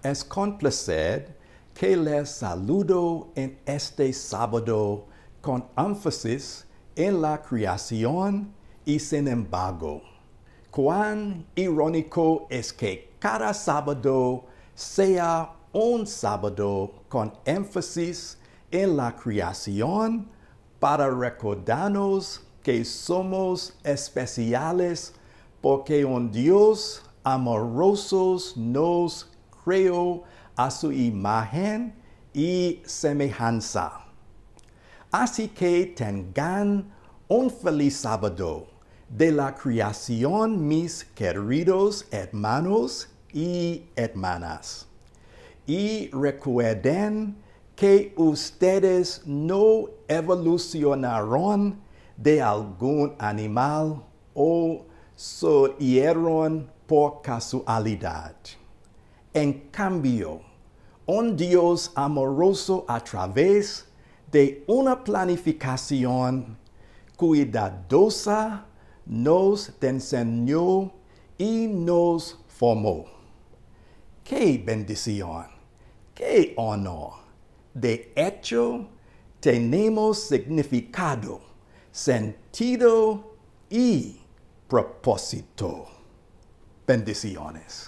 Es con placer que les saludo en este sábado con énfasis en la creación y sin embargo. Cuán irónico es que cada sábado sea un sábado con énfasis en la creación para recordarnos que somos especiales porque un Dios amoroso nos creó a su imagen y semejanza. Así que tengan un feliz sábado de la creación, mis queridos hermanos y hermanas. Y recuerden que ustedes no evolucionaron de algún animal o surgieron por casualidad. En cambio, un Dios amoroso a través de una planificación cuidadosa nos enseñó y nos formó. ¡Qué bendición! ¡Qué honor! De hecho, tenemos significado, sentido y propósito. Bendiciones.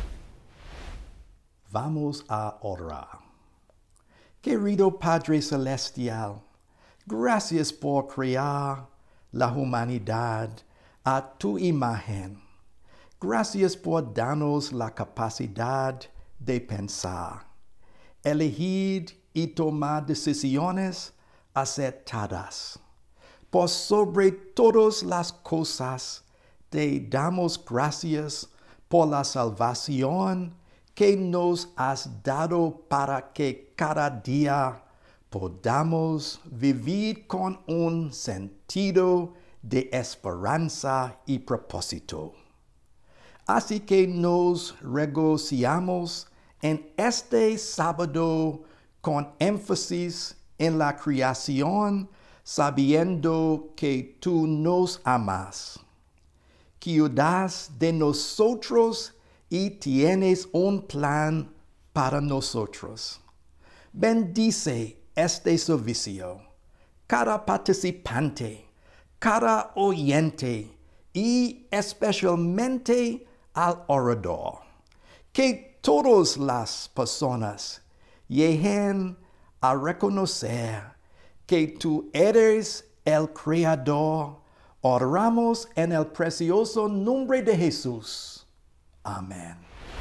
Vamos a orar. Querido Padre Celestial, gracias por crear la humanidad a tu imagen. Gracias por darnos la capacidad de pensar, elegir y tomar decisiones acertadas. Por sobre todas las cosas, te damos gracias por la salvación que nos has dado para que cada día podamos vivir con un sentido de esperanza y propósito. Así que nos regocijamos en este sábado con énfasis en la creación, sabiendo que tú nos amas. Cuidas de nosotros y tienes un plan para nosotros. Bendice este servicio, cada participante, cada oyente y especialmente al orador. Que todas las personas lleguen a reconocer que tú eres el Creador. Oramos en el precioso nombre de Jesús. Amén.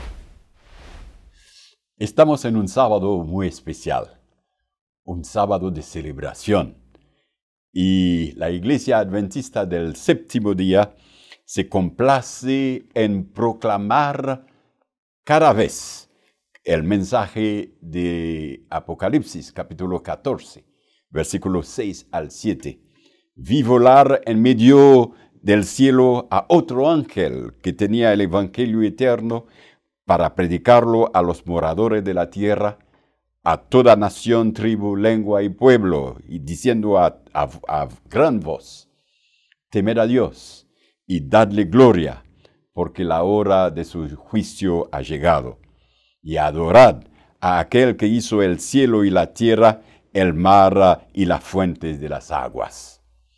Estamos en un sábado muy especial, un sábado de celebración. Y la Iglesia Adventista del Séptimo Día se complace en proclamar cada vez el mensaje de Apocalipsis, capítulo 14, versículos 6 al 7. Vi volar en medio del cielo a otro ángel que tenía el Evangelio eterno para predicarlo a los moradores de la tierra, a toda nación, tribu, lengua y pueblo, y diciendo a gran voz: temed a Dios y dadle gloria, porque la hora de su juicio ha llegado. Y adorad a aquel que hizo el cielo y la tierra, el mar y las fuentes de las aguas.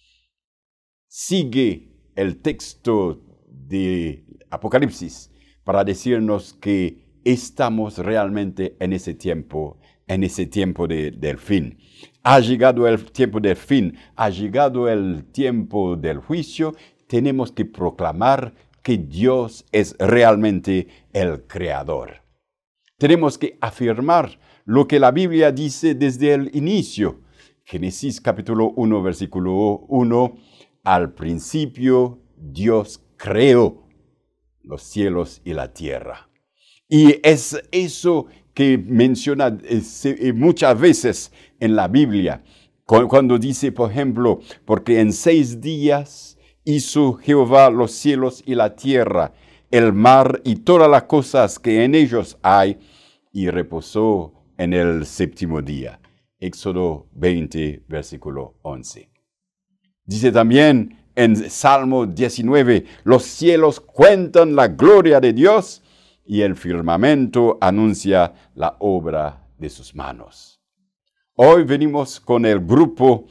Sigue el texto de Apocalipsis para decirnos que estamos realmente en ese tiempo del fin. Ha llegado el tiempo del fin, ha llegado el tiempo del juicio. Tenemos que proclamar que Dios es realmente el Creador. Tenemos que afirmar lo que la Biblia dice desde el inicio. Génesis capítulo 1, versículo 1. Al principio Dios creó los cielos y la tierra. Y es eso que menciona muchas veces en la Biblia. Cuando dice, por ejemplo, porque en 6 días hizo Jehová los cielos y la tierra, el mar y todas las cosas que en ellos hay, y reposó en el séptimo día. Éxodo 20, versículo 11. Dice también en Salmo 19, los cielos cuentan la gloria de Dios y el firmamento anuncia la obra de sus manos. Hoy venimos con el grupo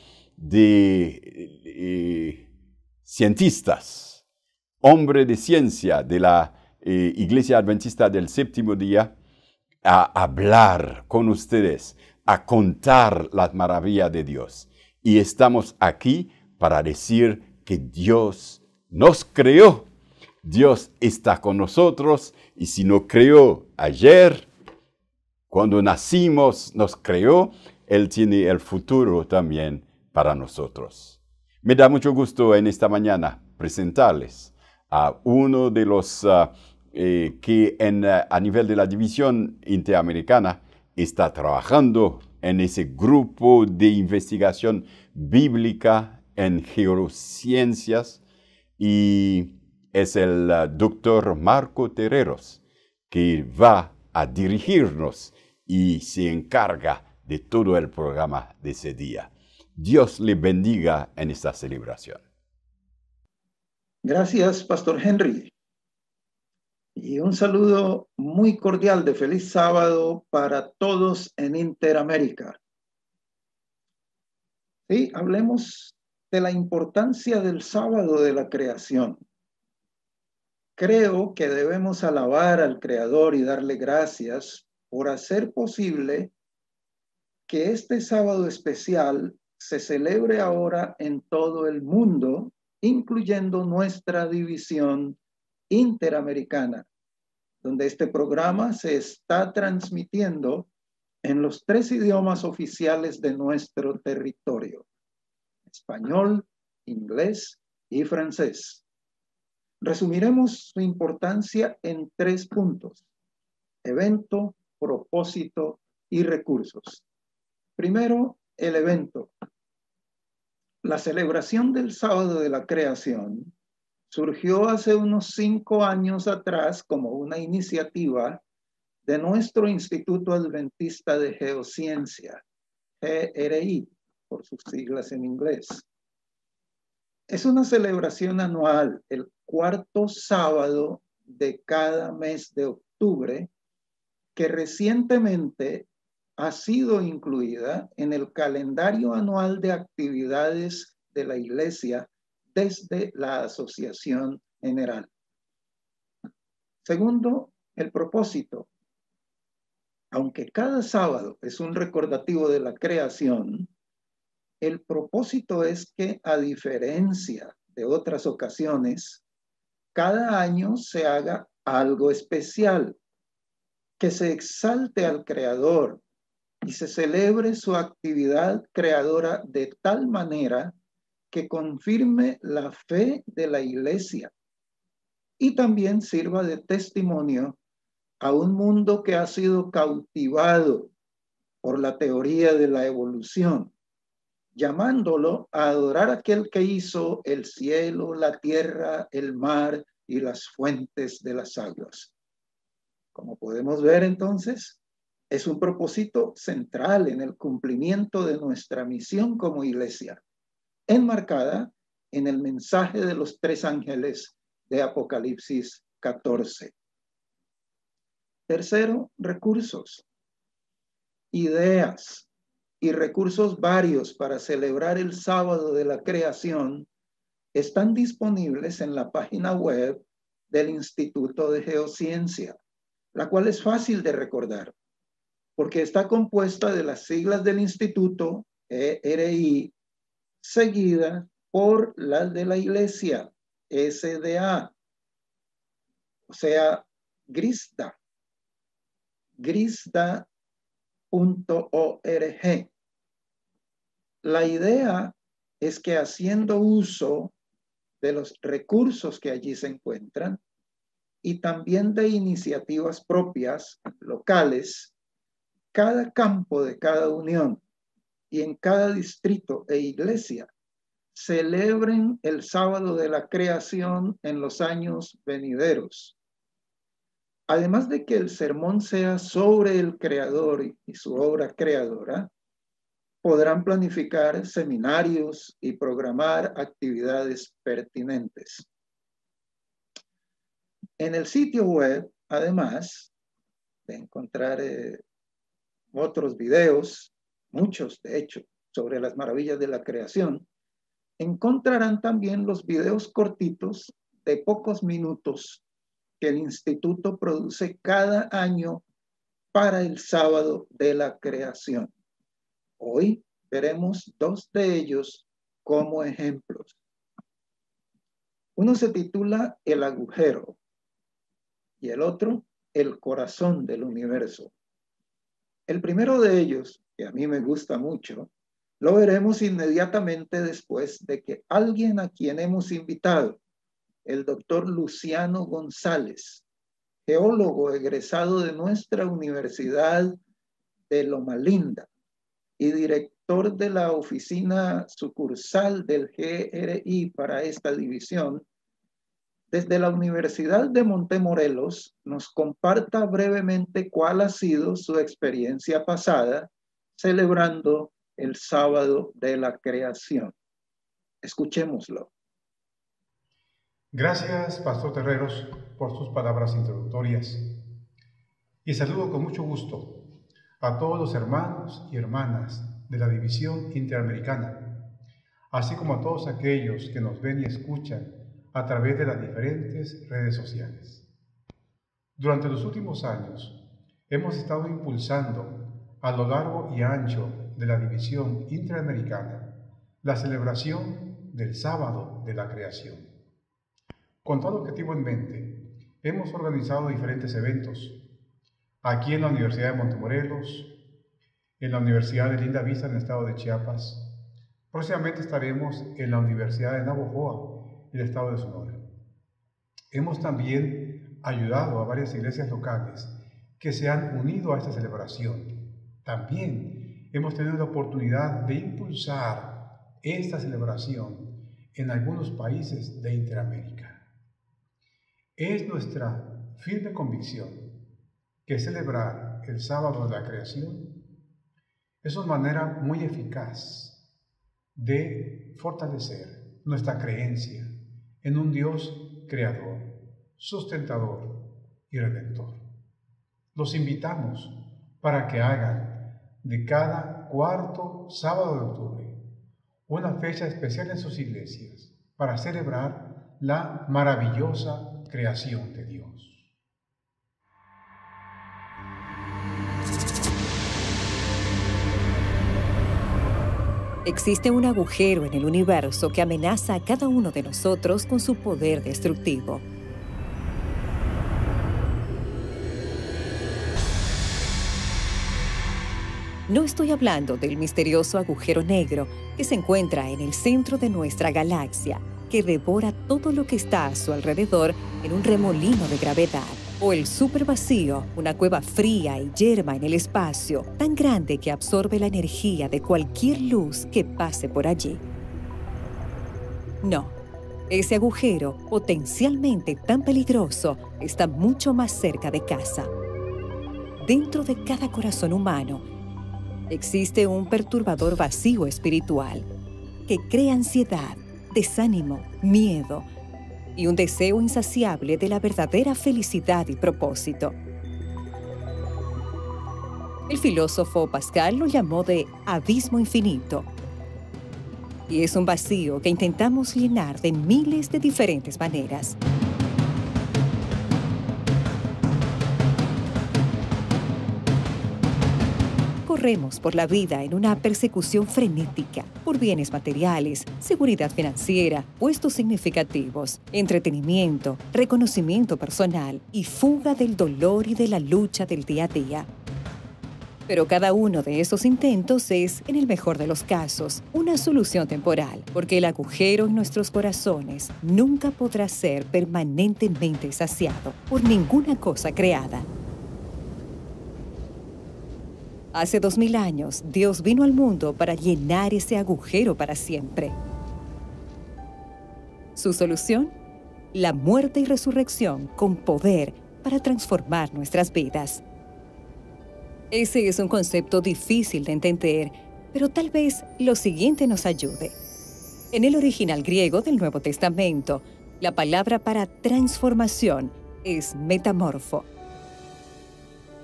de cientistas, hombre de ciencia de la Iglesia Adventista del Séptimo Día, a hablar con ustedes, a contar las maravillas de Dios. Y estamos aquí para decir que Dios nos creó. Dios está con nosotros y si nos creó ayer, cuando nacimos, nos creó, Él tiene el futuro también para nosotros. Me da mucho gusto en esta mañana presentarles a uno de los que a nivel de la división interamericana está trabajando en ese grupo de investigación bíblica en geociencias y es el doctor Marco Terreros que va a dirigirnos y se encarga de todo el programa de ese día. Dios le bendiga en esta celebración. Gracias, Pastor Henry. Y un saludo muy cordial de feliz sábado para todos en Interamérica. Sí, hablemos de la importancia del sábado de la creación. Creo que debemos alabar al Creador y darle gracias por hacer posible que este sábado especial se celebre ahora en todo el mundo, incluyendo nuestra división interamericana, donde este programa se está transmitiendo en los 3 idiomas oficiales de nuestro territorio: español, inglés y francés. Resumiremos su importancia en 3 puntos: evento, propósito y recursos. Primero, el evento. La celebración del sábado de la creación surgió hace unos 5 años atrás como una iniciativa de nuestro Instituto Adventista de Geociencia, GRI, por sus siglas en inglés. Es una celebración anual, el 4º sábado de cada mes de octubre, que recientemente ha sido incluida en el calendario anual de actividades de la Iglesia desde la Asociación General. Segundo, el propósito. Aunque cada sábado es un recordativo de la creación, el propósito es que, a diferencia de otras ocasiones, cada año se haga algo especial, que se exalte al Creador y se celebre su actividad creadora de tal manera que confirme la fe de la Iglesia y también sirva de testimonio a un mundo que ha sido cautivado por la teoría de la evolución, llamándolo a adorar a aquel que hizo el cielo, la tierra, el mar y las fuentes de las aguas. Como podemos ver entonces, es un propósito central en el cumplimiento de nuestra misión como iglesia, enmarcada en el mensaje de los 3 ángeles de Apocalipsis 14. Tercero, recursos, ideas y recursos varios para celebrar el sábado de la creación están disponibles en la página web del Instituto de Geociencia, la cual es fácil de recordar, porque está compuesta de las siglas del instituto, GRI, seguida por las de la iglesia, SDA, o sea, GRISDA, grisda.org. La idea es que, haciendo uso de los recursos que allí se encuentran y también de iniciativas propias locales, cada campo de cada unión y en cada distrito e iglesia celebren el sábado de la creación en los años venideros. Además de que el sermón sea sobre el Creador y su obra creadora, podrán planificar seminarios y programar actividades pertinentes. En el sitio web además de encontrar otros videos, muchos de hecho, sobre las maravillas de la creación, encontrarán también los videos cortitos de pocos minutos que el instituto produce cada año para el sábado de la creación. Hoy veremos dos de ellos como ejemplos. Uno se titula El agujero y el otro El corazón del universo. El primero de ellos, que a mí me gusta mucho, lo veremos inmediatamente después de que alguien a quien hemos invitado, el doctor Luciano González, geólogo egresado de nuestra Universidad de Loma Linda y director de la oficina sucursal del GRI para esta división, desde la Universidad de Montemorelos, nos comparta brevemente cuál ha sido su experiencia pasada celebrando el sábado de la creación. Escuchémoslo. Gracias, Pastor Terreros, por sus palabras introductorias. Y saludo con mucho gusto a todos los hermanos y hermanas de la División Interamericana, así como a todos aquellos que nos ven y escuchan a través de las diferentes redes sociales. Durante los últimos años, hemos estado impulsando a lo largo y ancho de la División Interamericana la celebración del Sábado de la Creación. Con tal objetivo en mente, hemos organizado diferentes eventos aquí en la Universidad de Montemorelos, en la Universidad de Linda Vista en el estado de Chiapas. Próximamente estaremos en la Universidad de Navojoa, en el estado de Sonora. Hemos también ayudado a varias iglesias locales que se han unido a esta celebración. También hemos tenido la oportunidad de impulsar esta celebración en algunos países de Interamérica. Es nuestra firme convicción que celebrar el sábado de la creación es una manera muy eficaz de fortalecer nuestra creencia en un Dios creador, sustentador y redentor. Los invitamos para que hagan de cada cuarto sábado de octubre una fecha especial en sus iglesias para celebrar la maravillosa creación de Dios. Existe un agujero en el universo que amenaza a cada uno de nosotros con su poder destructivo. No estoy hablando del misterioso agujero negro que se encuentra en el centro de nuestra galaxia, que devora todo lo que está a su alrededor en un remolino de gravedad. O el supervacío, una cueva fría y yerma en el espacio, tan grande que absorbe la energía de cualquier luz que pase por allí. No, ese agujero, potencialmente tan peligroso, está mucho más cerca de casa. Dentro de cada corazón humano, existe un perturbador vacío espiritual que crea ansiedad, desánimo, miedo y un deseo insaciable de la verdadera felicidad y propósito. El filósofo Pascal lo llamó de abismo infinito. Y es un vacío que intentamos llenar de miles de diferentes maneras. Corremos por la vida en una persecución frenética por bienes materiales, seguridad financiera, puestos significativos, entretenimiento, reconocimiento personal y fuga del dolor y de la lucha del día a día. Pero cada uno de esos intentos es, en el mejor de los casos, una solución temporal, porque el agujero en nuestros corazones nunca podrá ser permanentemente saciado por ninguna cosa creada. Hace 2000 años, Dios vino al mundo para llenar ese agujero para siempre. ¿Su solución? La muerte y resurrección con poder para transformar nuestras vidas. Ese es un concepto difícil de entender, pero tal vez lo siguiente nos ayude. En el original griego del Nuevo Testamento, la palabra para transformación es metamorfo,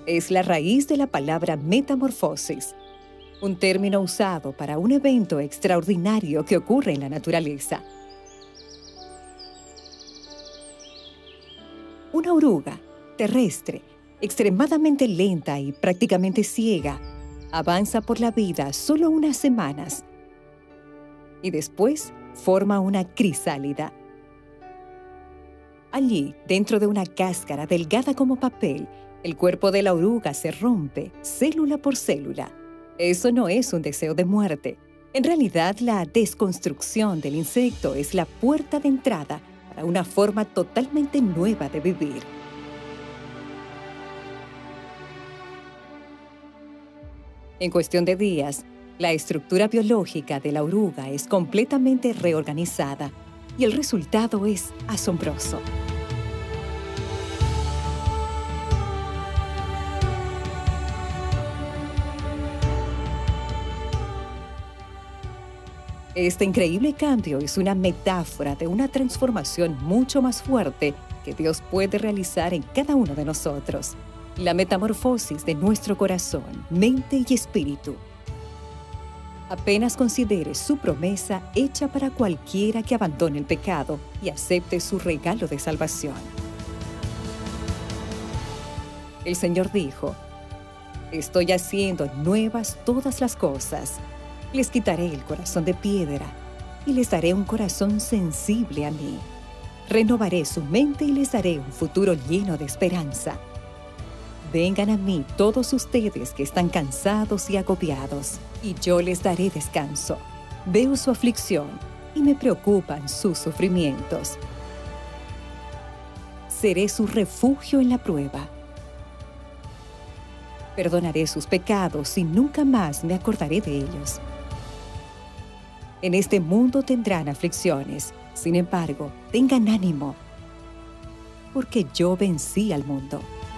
es la raíz de la palabra metamorfosis, un término usado para un evento extraordinario que ocurre en la naturaleza. Una oruga terrestre, extremadamente lenta y prácticamente ciega, avanza por la vida solo unas semanas y después forma una crisálida. Allí, dentro de una cáscara delgada como papel, el cuerpo de la oruga se rompe célula por célula. Eso no es un deseo de muerte. En realidad, la desconstrucción del insecto es la puerta de entrada para una forma totalmente nueva de vivir. En cuestión de días, la estructura biológica de la oruga es completamente reorganizada y el resultado es asombroso. Este increíble cambio es una metáfora de una transformación mucho más fuerte que Dios puede realizar en cada uno de nosotros. La metamorfosis de nuestro corazón, mente y espíritu. Apenas considere su promesa hecha para cualquiera que abandone el pecado y acepte su regalo de salvación. El Señor dijo: «Estoy haciendo nuevas todas las cosas. Les quitaré el corazón de piedra y les daré un corazón sensible a mí. Renovaré su mente y les daré un futuro lleno de esperanza. Vengan a mí todos ustedes que están cansados y agobiados, y yo les daré descanso. Veo su aflicción y me preocupan sus sufrimientos. Seré su refugio en la prueba. Perdonaré sus pecados y nunca más me acordaré de ellos. En este mundo tendrán aflicciones, sin embargo, tengan ánimo, porque yo vencí al mundo».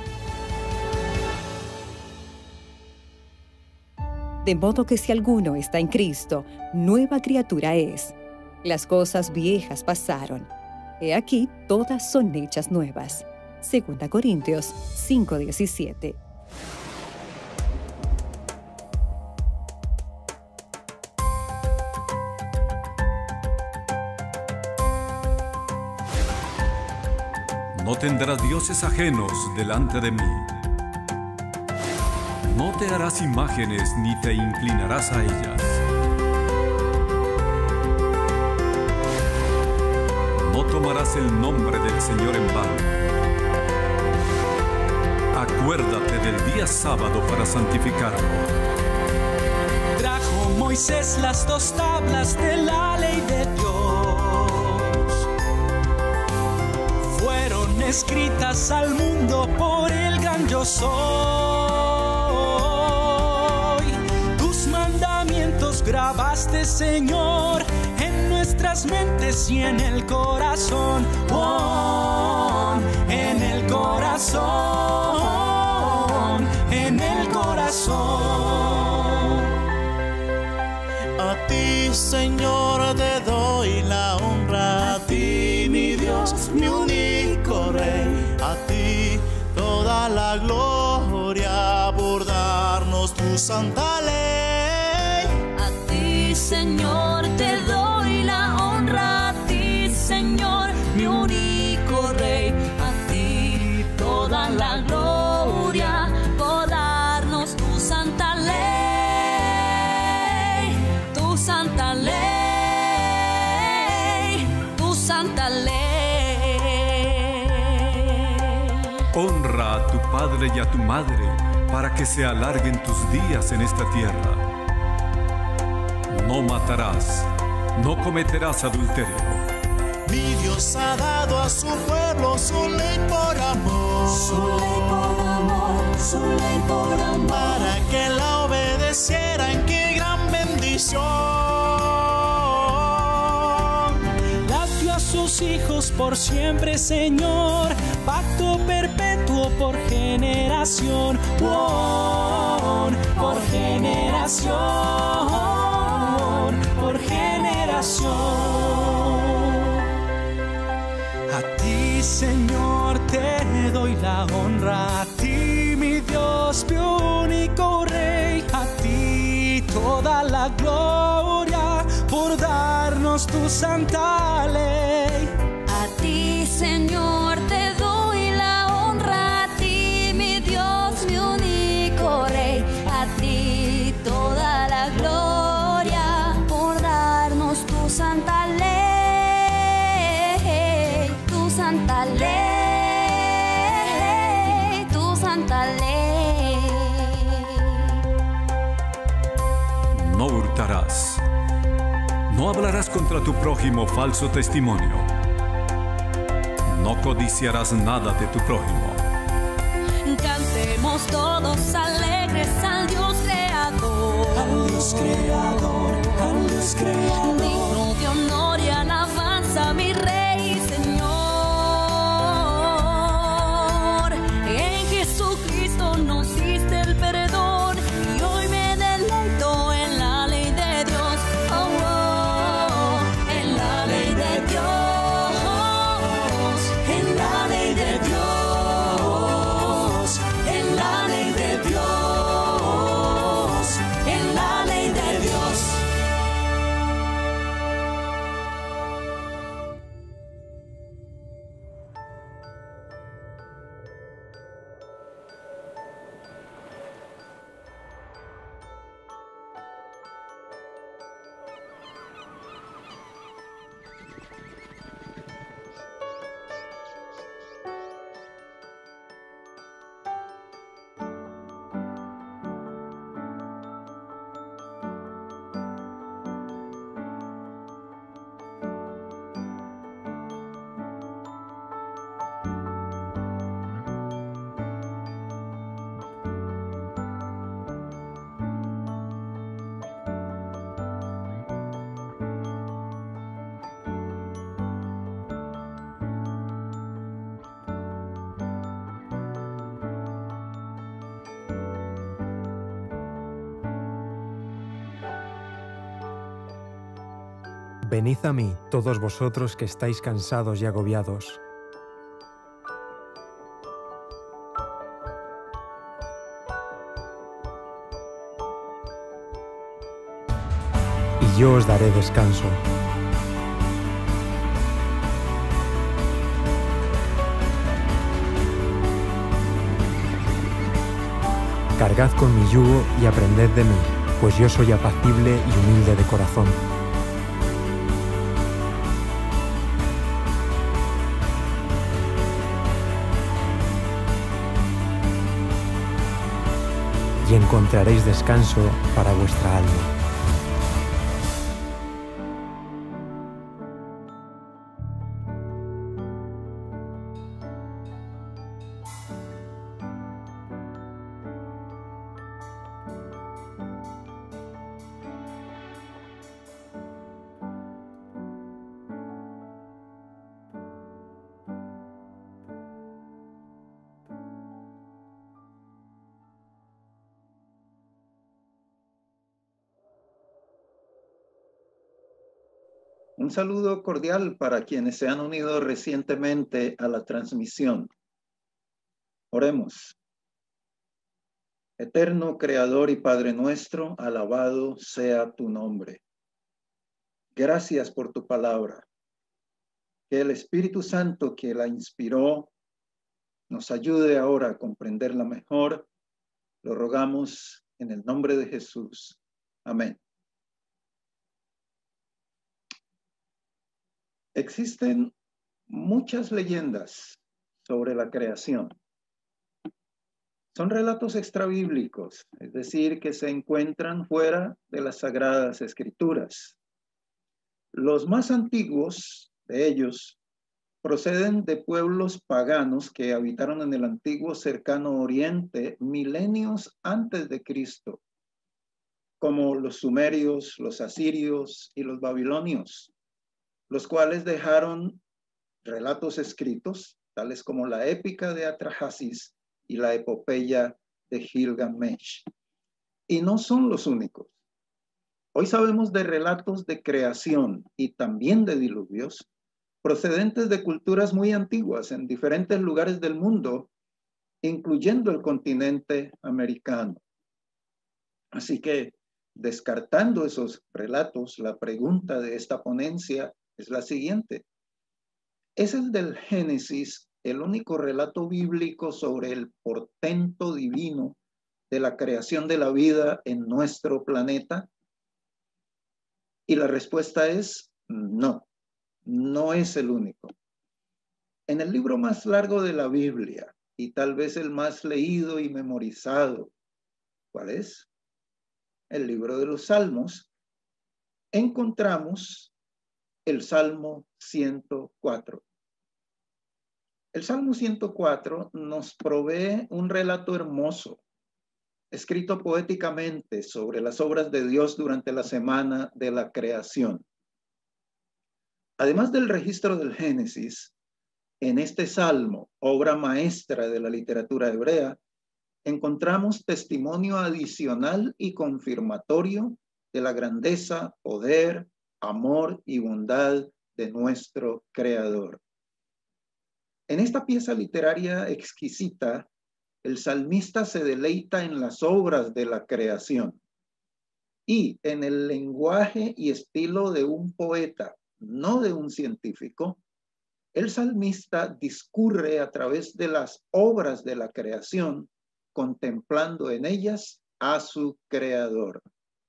De modo que si alguno está en Cristo, nueva criatura es. Las cosas viejas pasaron. He aquí, todas son hechas nuevas. 2 Corintios 5:17. No tendrás dioses ajenos delante de mí. No te harás imágenes ni te inclinarás a ellas. No tomarás el nombre del Señor en vano. Acuérdate del día sábado para santificarlo. Trajo Moisés las 2 tablas de la ley de Dios. Fueron escritas al mundo por el gran yo soy. Tus mandamientos grabaste, Señor, en nuestras mentes y en el corazón. Oh, en el corazón, en el corazón. A ti, Señor, te doy la honra. A ti, mi Dios, mi único Rey. A ti toda la gloria por darnos tu santa ley. A ti, Señor, te doy la honra. A ti, Señor, mi único Rey. A ti toda la gloria por darnos tu santa ley. Tu santa ley. Tu santa ley. Honra a tu padre y a tu madre, para que se alarguen tus días en esta tierra. No matarás, no cometerás adulterio. Mi Dios ha dado a su pueblo su ley por amor. Su ley por amor, su ley por amor. Para que la obedecieran, qué gran bendición. Las dio a sus hijos por siempre, Señor, pacto perpetuo por generación. Oh, por generación, por generación. A ti, Señor, te doy la honra. A ti, mi Dios, la gloria por darnos tu santa ley. A ti, Señor, te doy la honra, a ti, mi Dios, mi único Rey, a ti toda la gloria por darnos tu santa ley, tu santa ley, tu santa ley. No hurtarás. No hablarás contra tu prójimo falso testimonio. No codiciarás nada de tu prójimo. Cantemos todos alegres al Dios creador. Al Dios creador, al Dios creador. Digno de honor y alabanza, mi Rey y Señor. En Jesucristo nos diste el perdón y hoy me deleito en la ley de Dios. Oh, oh, en la ley de Dios. En la ley de Dios. En la ley de Dios. En la ley de Dios. Venid a mí, todos vosotros que estáis cansados y agobiados, y yo os daré descanso. Cargad con mi yugo y aprended de mí, pues yo soy apacible y humilde de corazón. Y encontraréis descanso para vuestra alma. Un saludo cordial para quienes se han unido recientemente a la transmisión. Oremos. Eterno Creador y Padre nuestro, alabado sea tu nombre. Gracias por tu palabra. Que el Espíritu Santo que la inspiró nos ayude ahora a comprenderla mejor. Lo rogamos en el nombre de Jesús. Amén. Existen muchas leyendas sobre la creación. Son relatos extrabíblicos, es decir, que se encuentran fuera de las Sagradas Escrituras. Los más antiguos de ellos proceden de pueblos paganos que habitaron en el antiguo cercano oriente milenios antes de Cristo, como los sumerios, los asirios y los babilonios, los cuales dejaron relatos escritos, tales como la épica de Atrahasis y la epopeya de Gilgamesh. Y no son los únicos. Hoy sabemos de relatos de creación y también de diluvios procedentes de culturas muy antiguas en diferentes lugares del mundo, incluyendo el continente americano. Así que Descartando esos relatos, la pregunta de esta ponencia es la siguiente. ¿Es el del Génesis el único relato bíblico sobre el portento divino de la creación de la vida en nuestro planeta? Y la respuesta es no, no es el único. En el libro más largo de la Biblia, y tal vez el más leído y memorizado, ¿cuál es? El libro de los Salmos, encontramos el Salmo 104. El Salmo 104 nos provee un relato hermoso, escrito poéticamente sobre las obras de Dios durante la semana de la creación. Además del registro del Génesis, en este salmo, obra maestra de la literatura hebrea, encontramos testimonio adicional y confirmatorio de la grandeza, poder, amor y bondad de nuestro Creador. En esta pieza literaria exquisita, el salmista se deleita en las obras de la creación y en el lenguaje y estilo de un poeta, no de un científico, el salmista discurre a través de las obras de la creación, contemplando en ellas a su Creador.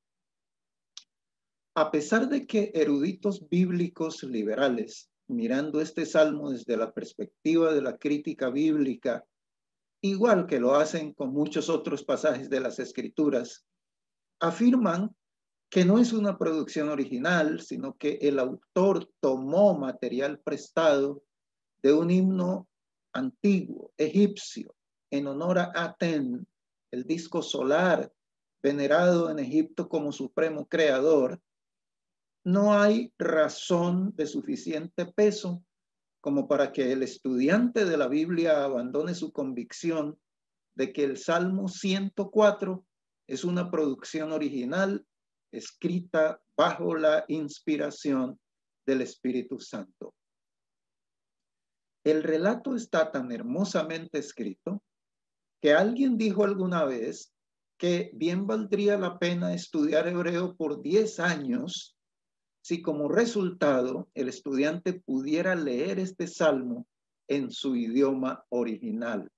A pesar de que eruditos bíblicos liberales, mirando este salmo desde la perspectiva de la crítica bíblica, igual que lo hacen con muchos otros pasajes de las Escrituras, afirman que no es una producción original, sino que el autor tomó material prestado de un himno antiguo, egipcio, en honor a Aten, el disco solar venerado en Egipto como supremo creador. No hay razón de suficiente peso como para que el estudiante de la Biblia abandone su convicción de que el Salmo 104 es una producción original escrita bajo la inspiración del Espíritu Santo. El relato está tan hermosamente escrito que alguien dijo alguna vez que bien valdría la pena estudiar hebreo por 10 años si como resultado el estudiante pudiera leer este salmo en su idioma original.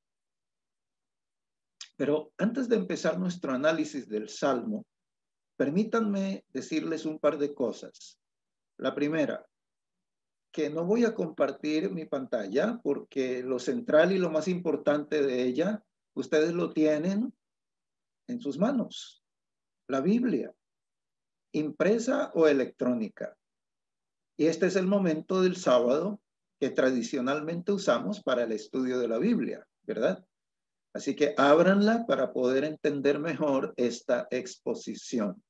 Pero antes de empezar nuestro análisis del salmo, permítanme decirles un par de cosas. La primera, que no voy a compartir mi pantalla porque lo central y lo más importante de ella, ustedes lo tienen en sus manos. La Biblia, impresa o electrónica. Y este es el momento del sábado que tradicionalmente usamos para el estudio de la Biblia, ¿verdad? Así que ábranla para poder entender mejor esta exposición.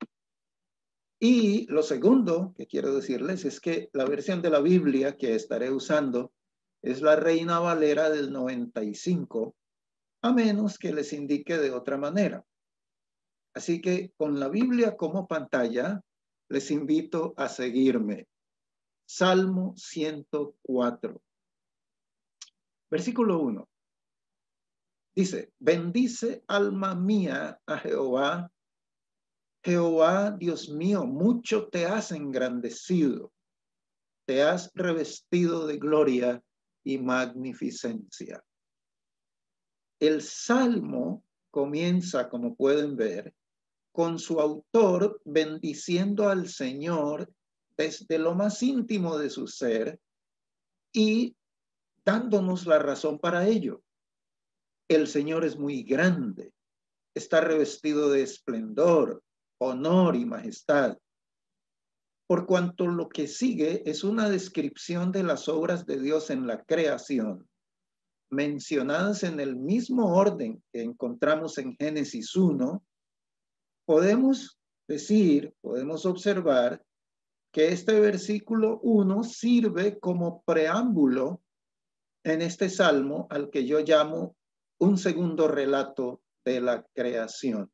Y lo segundo que quiero decirles es que la versión de la Biblia que estaré usando es la Reina Valera del 95, a menos que les indique de otra manera. Así que con la Biblia como pantalla, les invito a seguirme. Salmo 104. Versículo 1. Dice, bendice alma mía a Jehová. Jehová, Dios mío, mucho te has engrandecido, te has revestido de gloria y magnificencia. El salmo comienza, como pueden ver, con su autor bendiciendo al Señor desde lo más íntimo de su ser y dándonos la razón para ello. El Señor es muy grande, está revestido de esplendor, honor y majestad, por cuanto lo que sigue es una descripción de las obras de Dios en la creación, mencionadas en el mismo orden que encontramos en Génesis 1, podemos observar que este versículo 1 sirve como preámbulo en este salmo al que yo llamo un segundo relato de la creación.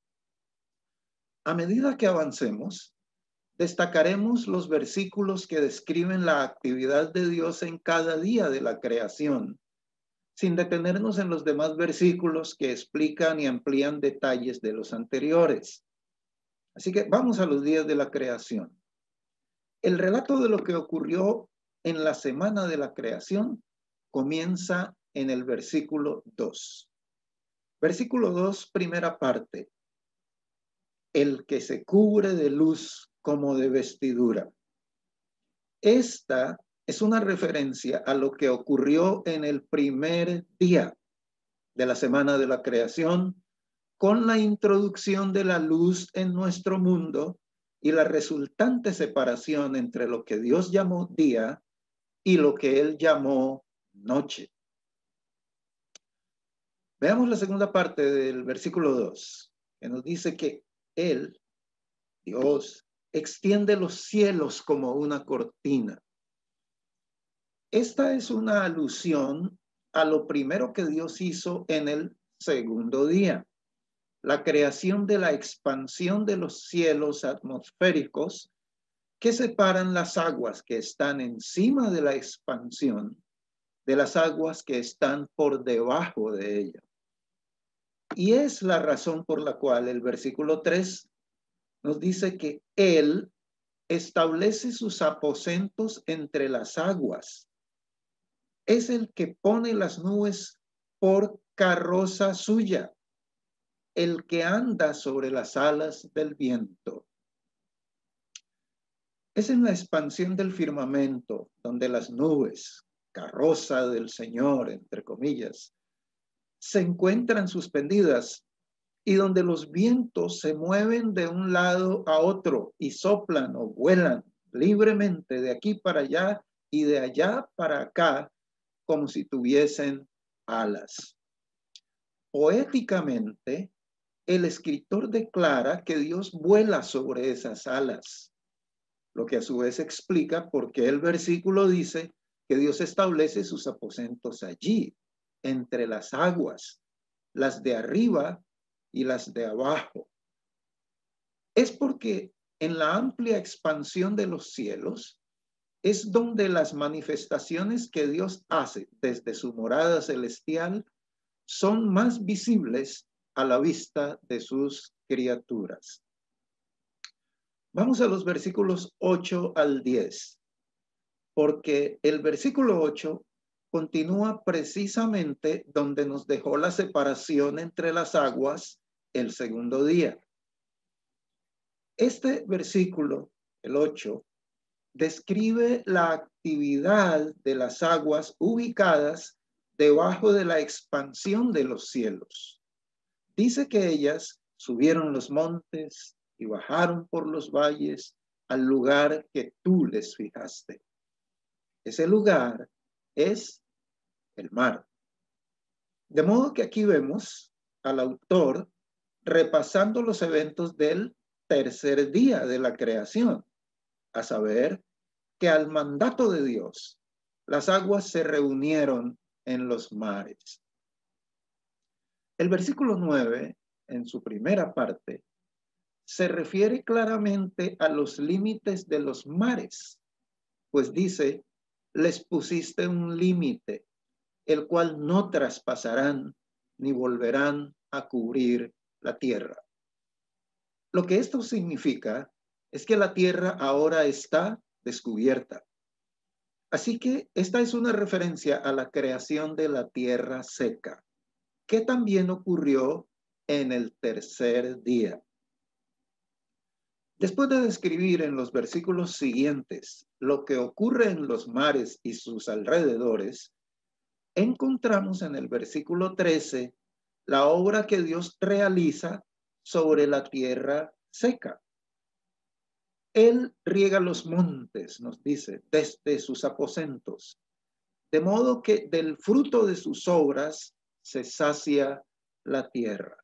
A medida que avancemos, destacaremos los versículos que describen la actividad de Dios en cada día de la creación, sin detenernos en los demás versículos que explican y amplían detalles de los anteriores. Así que vamos a los días de la creación. El relato de lo que ocurrió en la semana de la creación comienza en el versículo 2. Versículo 2, primera parte. El que se cubre de luz como de vestidura. Esta es una referencia a lo que ocurrió en el primer día de la semana de la creación, con la introducción de la luz en nuestro mundo y la resultante separación entre lo que Dios llamó día y lo que Él llamó noche. Veamos la segunda parte del versículo 2, que nos dice que Él, Dios, extiende los cielos como una cortina. Esta es una alusión a lo primero que Dios hizo en el segundo día, la creación de la expansión de los cielos atmosféricos que separan las aguas que están encima de la expansión de las aguas que están por debajo de ella. Y es la razón por la cual el versículo 3 nos dice que Él establece sus aposentos entre las aguas. Es el que pone las nubes por carroza suya, el que anda sobre las alas del viento. Es en la expansión del firmamento donde las nubes, carroza del Señor, entre comillas, se encuentran suspendidas y donde los vientos se mueven de un lado a otro y soplan o vuelan libremente de aquí para allá y de allá para acá, como si tuviesen alas. Poéticamente, el escritor declara que Dios vuela sobre esas alas, lo que a su vez explica por qué el versículo dice que Dios establece sus aposentos allí, entre las aguas, las de arriba y las de abajo. Es porque en la amplia expansión de los cielos es donde las manifestaciones que Dios hace desde su morada celestial son más visibles a la vista de sus criaturas. Vamos a los versículos 8 al 10, porque el versículo 8 continúa precisamente donde nos dejó la separación entre las aguas el segundo día. Este versículo, el 8, describe la actividad de las aguas ubicadas debajo de la expansión de los cielos. Dice que ellas subieron los montes y bajaron por los valles al lugar que tú les fijaste. Ese lugar es el mar. De modo que aquí vemos al autor repasando los eventos del tercer día de la creación, a saber, que al mandato de Dios, las aguas se reunieron en los mares. El versículo 9, en su primera parte, se refiere claramente a los límites de los mares, pues dice, les pusiste un límite, el cual no traspasarán ni volverán a cubrir la tierra. Lo que esto significa es que la tierra ahora está descubierta. Así que esta es una referencia a la creación de la tierra seca, que también ocurrió en el tercer día. Después de describir en los versículos siguientes lo que ocurre en los mares y sus alrededores, encontramos en el versículo 13 la obra que Dios realiza sobre la tierra seca. Él riega los montes, nos dice, desde sus aposentos, de modo que del fruto de sus obras se sacia la tierra.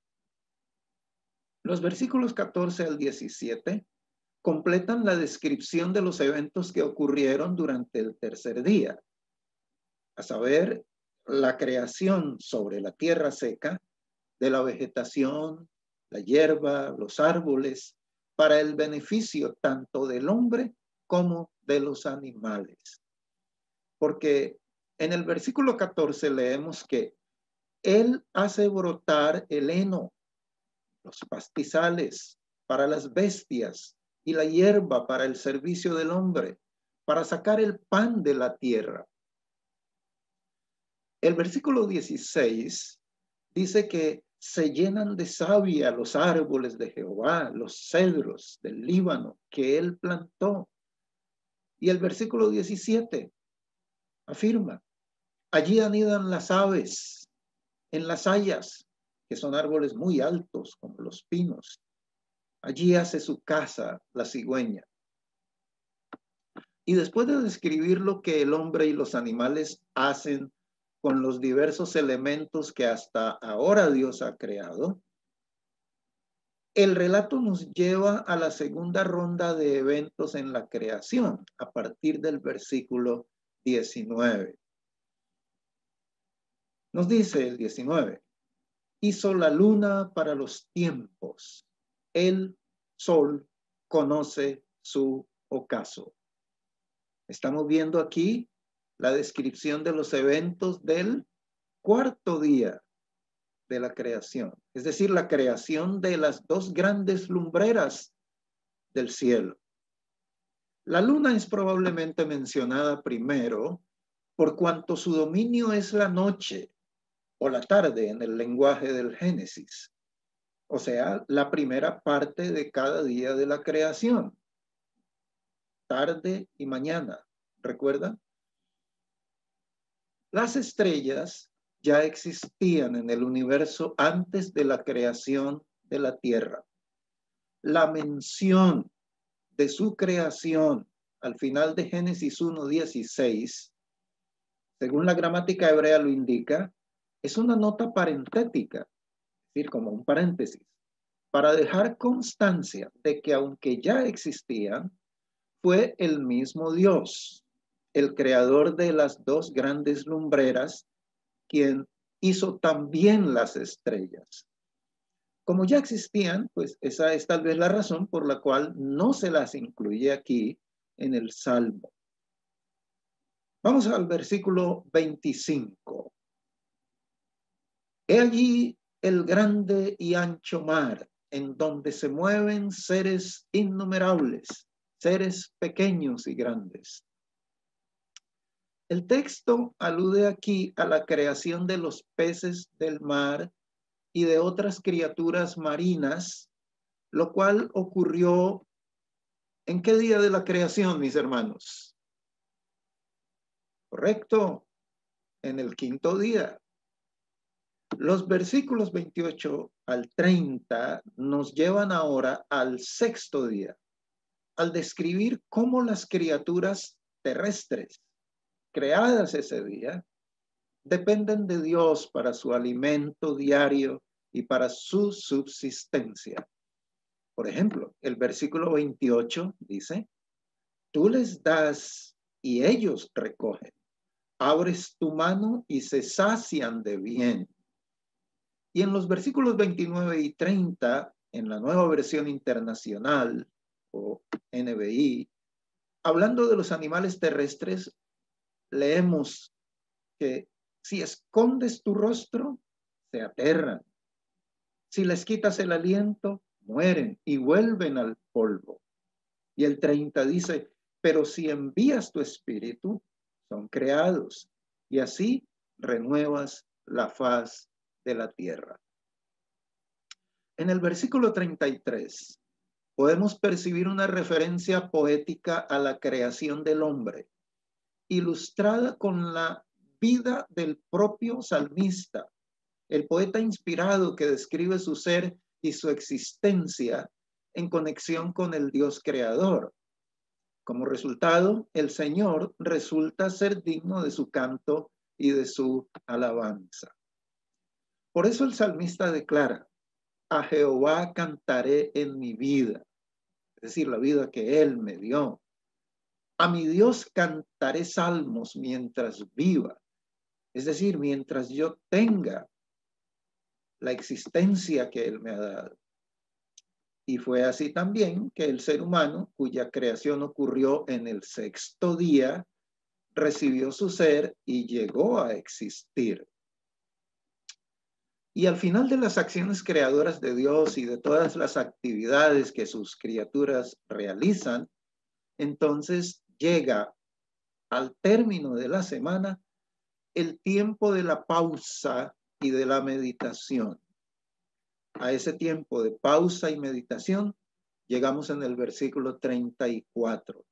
Los versículos 14 al 17 completan la descripción de los eventos que ocurrieron durante el tercer día, a saber, la creación sobre la tierra seca de la vegetación, la hierba, los árboles, para el beneficio tanto del hombre como de los animales. Porque en el versículo 14 leemos que Él hace brotar el heno, los pastizales, para las bestias y la hierba para el servicio del hombre, para sacar el pan de la tierra. El versículo 16 dice que se llenan de savia los árboles de Jehová, los cedros del Líbano que él plantó. Y el versículo 17 afirma, allí anidan las aves en las hayas, que son árboles muy altos como los pinos. Allí hace su casa la cigüeña. Y después de describir lo que el hombre y los animales hacen con los diversos elementos que hasta ahora Dios ha creado, el relato nos lleva a la segunda ronda de eventos en la creación, a partir del versículo 19. Nos dice el 19, hizo la luna para los tiempos, el sol conoce su ocaso. Estamos viendo aquí la descripción de los eventos del cuarto día de la creación, es decir, la creación de las dos grandes lumbreras del cielo. La luna es probablemente mencionada primero por cuanto su dominio es la noche o la tarde en el lenguaje del Génesis, o sea, la primera parte de cada día de la creación, tarde y mañana, ¿recuerdan? Las estrellas ya existían en el universo antes de la creación de la Tierra. La mención de su creación al final de Génesis 1:16, según la gramática hebrea lo indica, es una nota parentética, es decir, como un paréntesis, para dejar constancia de que aunque ya existían, fue el mismo Dios, el creador de las dos grandes lumbreras, quien hizo también las estrellas. Como ya existían, pues esa es tal vez la razón por la cual no se las incluye aquí en el Salmo. Vamos al versículo 25. He allí el grande y ancho mar, en donde se mueven seres innumerables, seres pequeños y grandes. El texto alude aquí a la creación de los peces del mar y de otras criaturas marinas, lo cual ocurrió ¿en qué día de la creación, mis hermanos? Correcto, en el quinto día. Los versículos 28 al 30 nos llevan ahora al sexto día, al describir cómo las criaturas terrestres creadas ese día dependen de Dios para su alimento diario y para su subsistencia. Por ejemplo, el versículo 28 dice, tú les das y ellos recogen. Abres tu mano y se sacian de bien. Y en los versículos 29 y 30, en la Nueva Versión Internacional o NBI, hablando de los animales terrestres, leemos que si escondes tu rostro, se aterran. Si les quitas el aliento, mueren y vuelven al polvo. Y el 30 dice, pero si envías tu espíritu, son creados. Y así renuevas la faz de la tierra. En el versículo 33 podemos percibir una referencia poética a la creación del hombre, ilustrada con la vida del propio salmista, el poeta inspirado que describe su ser y su existencia en conexión con el Dios creador. Como resultado, el Señor resulta ser digno de su canto y de su alabanza. Por eso el salmista declara, a Jehová cantaré en mi vida, es decir, la vida que Él me dio. A mi Dios cantaré salmos mientras viva, es decir, mientras yo tenga la existencia que Él me ha dado. Y fue así también que el ser humano, cuya creación ocurrió en el sexto día, recibió su ser y llegó a existir. Y al final de las acciones creadoras de Dios y de todas las actividades que sus criaturas realizan, entonces llega al término de la semana el tiempo de la pausa y de la meditación. A ese tiempo de pausa y meditación llegamos en el versículo 34.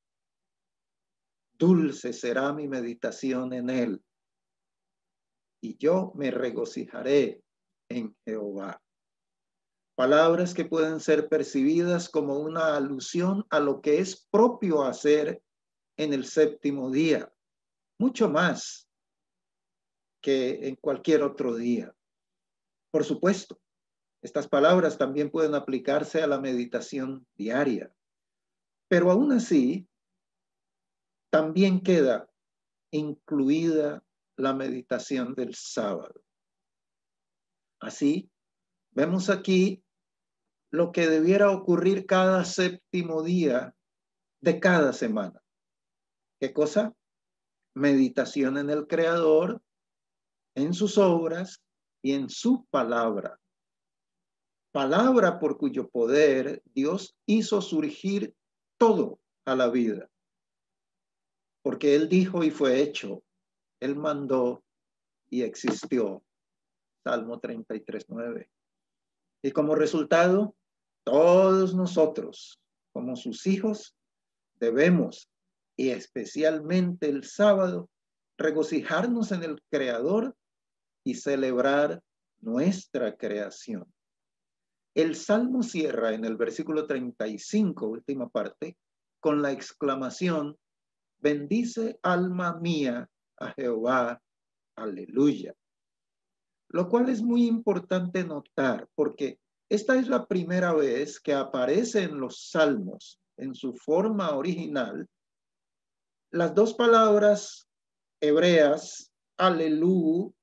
Dulce será mi meditación en él, y yo me regocijaré en Jehová. Palabras que pueden ser percibidas como una alusión a lo que es propio hacer en el séptimo día, mucho más que en cualquier otro día. Por supuesto, estas palabras también pueden aplicarse a la meditación diaria, pero aún así, también queda incluida la meditación del sábado. Así, vemos aquí lo que debiera ocurrir cada séptimo día de cada semana. ¿Qué cosa? Meditación en el Creador, en sus obras y en su palabra. Palabra por cuyo poder Dios hizo surgir todo a la vida. Porque Él dijo y fue hecho. Él mandó y existió. Salmo 33:9. Y como resultado, todos nosotros, como sus hijos, debemos, y especialmente el sábado, regocijarnos en el Creador y celebrar nuestra creación. El Salmo cierra en el versículo 35, última parte, con la exclamación: bendice alma mía a Jehová, aleluya. Lo cual es muy importante notar, porque esta es la primera vez que aparece en los Salmos, en su forma original, las dos palabras hebreas, aleluya,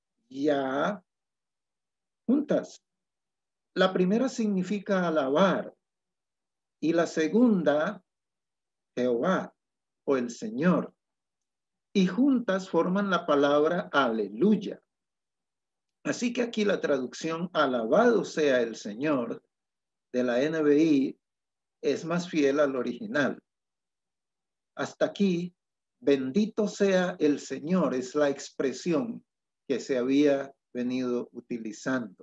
juntas. La primera significa alabar y la segunda, Jehová o el Señor. Y juntas forman la palabra aleluya. Así que aquí la traducción alabado sea el Señor de la NBI es más fiel al original. Hasta aquí, bendito sea el Señor es la expresión que se había venido utilizando.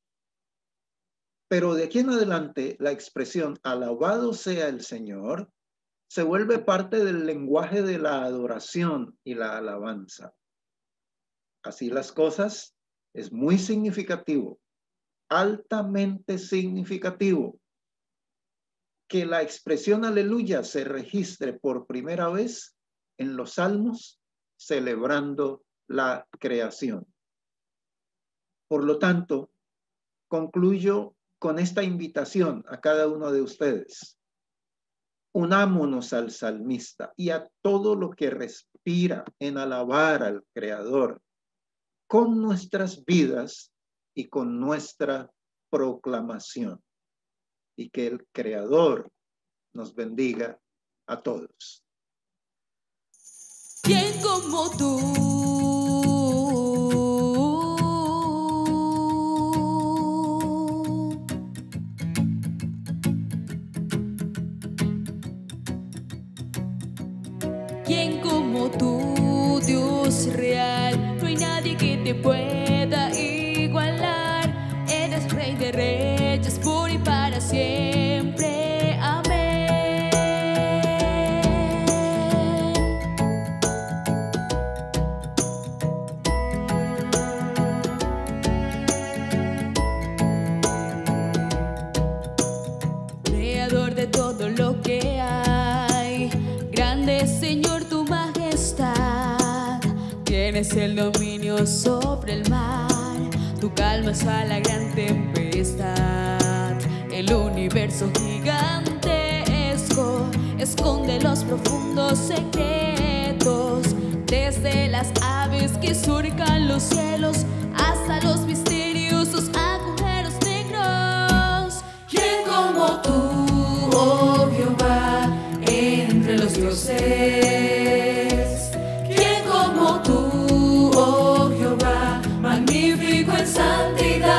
Pero de aquí en adelante, la expresión alabado sea el Señor se vuelve parte del lenguaje de la adoración y la alabanza. Así las cosas, es muy significativo, altamente significativo, que la expresión aleluya se registre por primera vez en los Salmos celebrando la creación. Por lo tanto, concluyo con esta invitación a cada uno de ustedes. Unámonos al salmista y a todo lo que respira en alabar al Creador con nuestras vidas y con nuestra proclamación. Y que el Creador nos bendiga a todos. ¿Quién como tú? ¿Quién como tú, Dios real? No hay nadie que te pueda igualar. Eres Rey de Reyes, por y para siempre. Amén. Creador de todo lo que hay, grande Señor tu majestad. Tienes el dominio sobre el mar, tú calmas a la gran tempestad. El universo gigantesco esconde los profundos secretos, desde las aves que surcan los cielos hasta los misteriosos agujeros negros. ¿Quién como tú, oh Jehová, entre los dioses? ¿Quién como tú, oh Jehová, magnífico en santidad?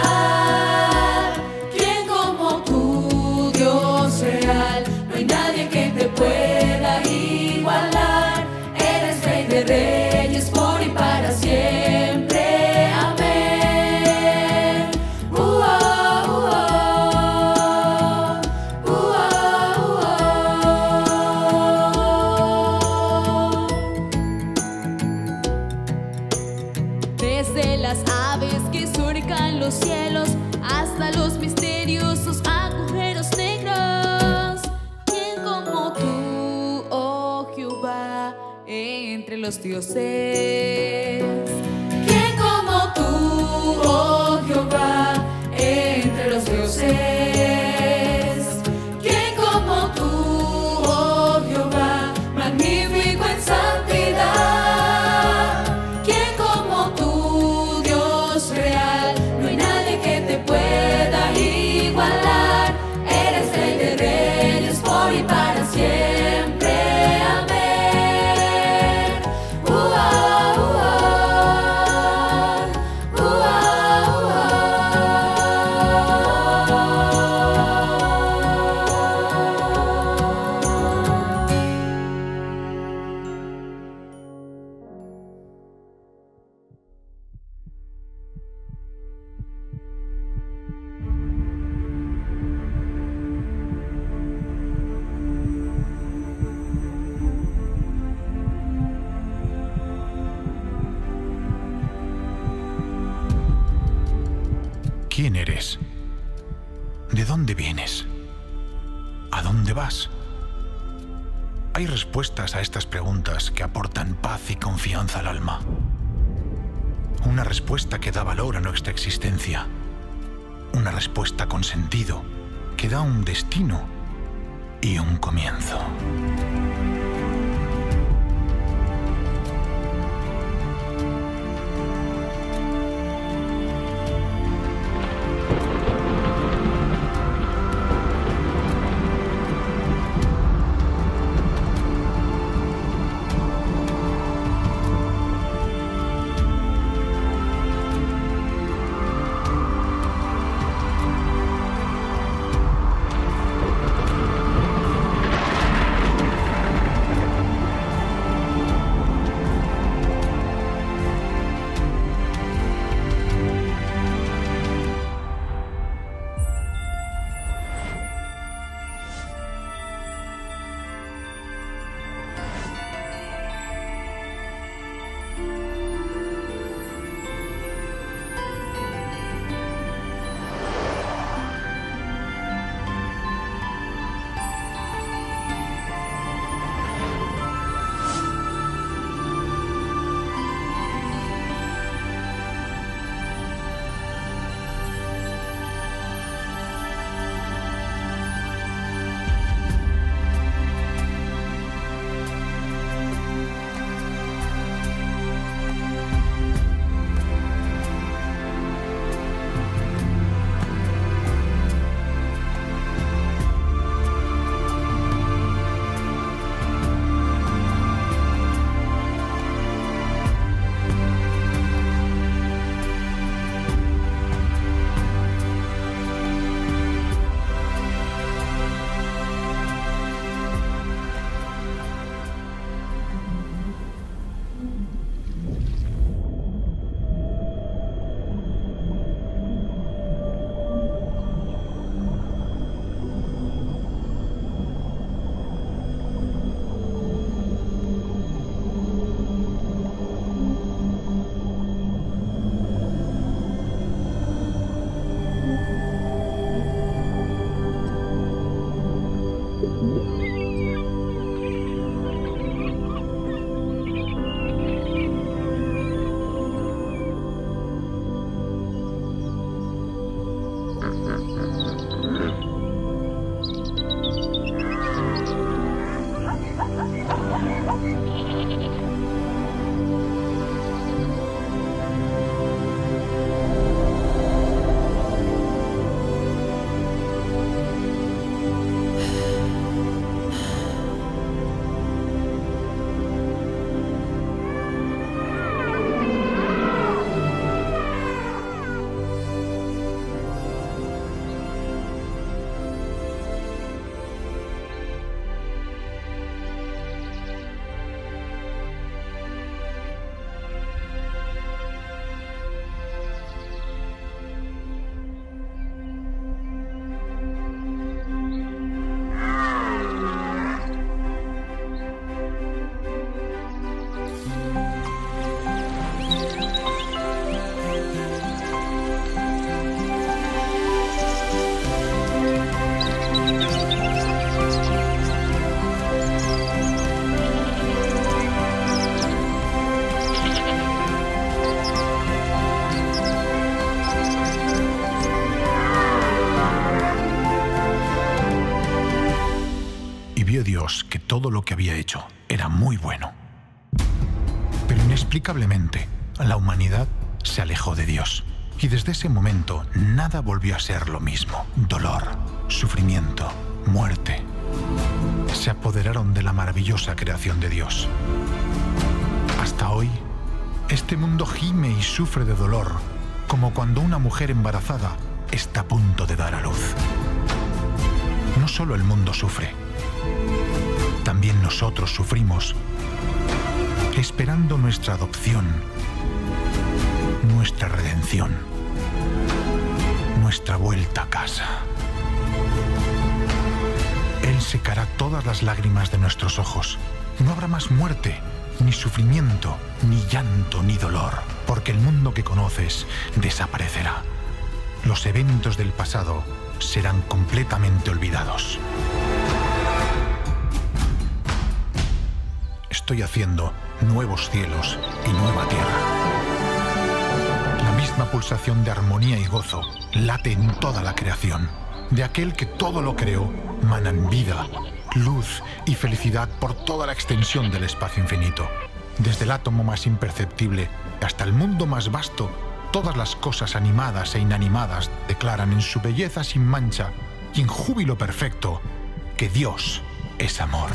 los dioses. ¿Quién como tú, oh Jehová, entre los dioses? ¿Quién como tú, oh Jehová, magnífico en santidad? ¿Quién como tú, Dios real? No hay nadie que te pueda igualar. Eres Rey de reyes por y para siempre. Amén. ¿Quién eres? ¿De dónde vienes? ¿A dónde vas? Hay respuestas a estas preguntas que aportan paz y confianza al alma. Una respuesta que da valor a nuestra existencia. Una respuesta con sentido que da un destino y un comienzo. Dios que todo lo que había hecho era muy bueno. Pero inexplicablemente, la humanidad se alejó de Dios. Y desde ese momento, nada volvió a ser lo mismo. Dolor, sufrimiento, muerte se apoderaron de la maravillosa creación de Dios. Hasta hoy, este mundo gime y sufre de dolor, como cuando una mujer embarazada está a punto de dar a luz. No solo el mundo sufre, también nosotros sufrimos, esperando nuestra adopción, nuestra redención, nuestra vuelta a casa. Él secará todas las lágrimas de nuestros ojos. No habrá más muerte, ni sufrimiento, ni llanto, ni dolor, porque el mundo que conoces desaparecerá. Los eventos del pasado serán completamente olvidados. Estoy haciendo nuevos cielos y nueva tierra. La misma pulsación de armonía y gozo late en toda la creación. De aquel que todo lo creó, manan vida, luz y felicidad por toda la extensión del espacio infinito. Desde el átomo más imperceptible hasta el mundo más vasto, todas las cosas animadas e inanimadas declaran en su belleza sin mancha y en júbilo perfecto que Dios es amor.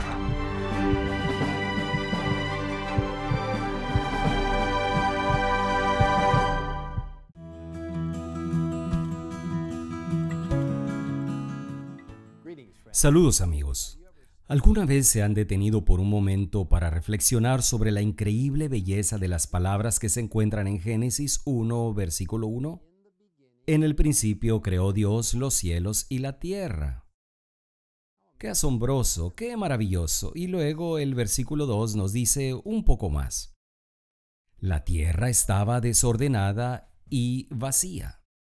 Saludos amigos. ¿Alguna vez se han detenido por un momento para reflexionar sobre la increíble belleza de las palabras que se encuentran en Génesis 1, versículo 1? En el principio creó Dios los cielos y la tierra. ¡Qué asombroso! ¡Qué maravilloso! Y luego el versículo 2 nos dice un poco más. La tierra estaba desordenada y vacía.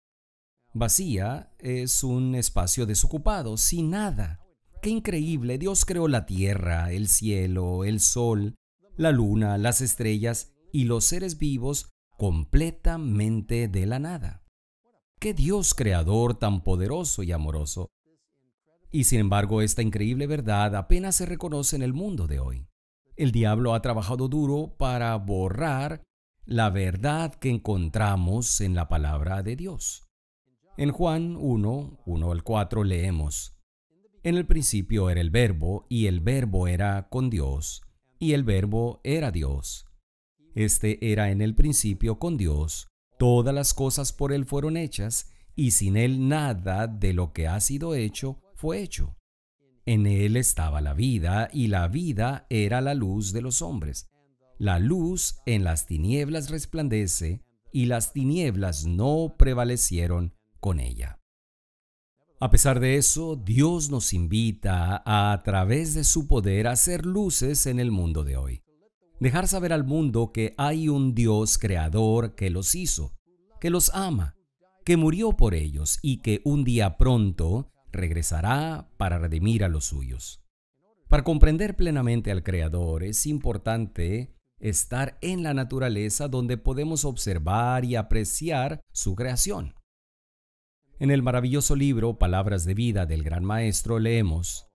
Vacía es un espacio desocupado, sin nada. ¡Qué increíble! Dios creó la tierra, el cielo, el sol, la luna, las estrellas y los seres vivos completamente de la nada. ¡Qué Dios creador tan poderoso y amoroso! Y sin embargo, esta increíble verdad apenas se reconoce en el mundo de hoy. El diablo ha trabajado duro para borrar la verdad que encontramos en la palabra de Dios. En Juan 1, 1 al 4 leemos: En el principio era el Verbo, y el Verbo era con Dios, y el Verbo era Dios. Este era en el principio con Dios. Todas las cosas por Él fueron hechas, y sin Él nada de lo que ha sido hecho fue hecho. En Él estaba la vida, y la vida era la luz de los hombres. La luz en las tinieblas resplandece, y las tinieblas no prevalecieron con ella. A pesar de eso, Dios nos invita a través de su poder a hacer luces en el mundo de hoy. Dejar saber al mundo que hay un Dios creador que los hizo, que los ama, que murió por ellos y que un día pronto regresará para redimir a los suyos. Para comprender plenamente al Creador es importante estar en la naturaleza donde podemos observar y apreciar su creación. En el maravilloso libro Palabras de Vida del Gran Maestro leemos: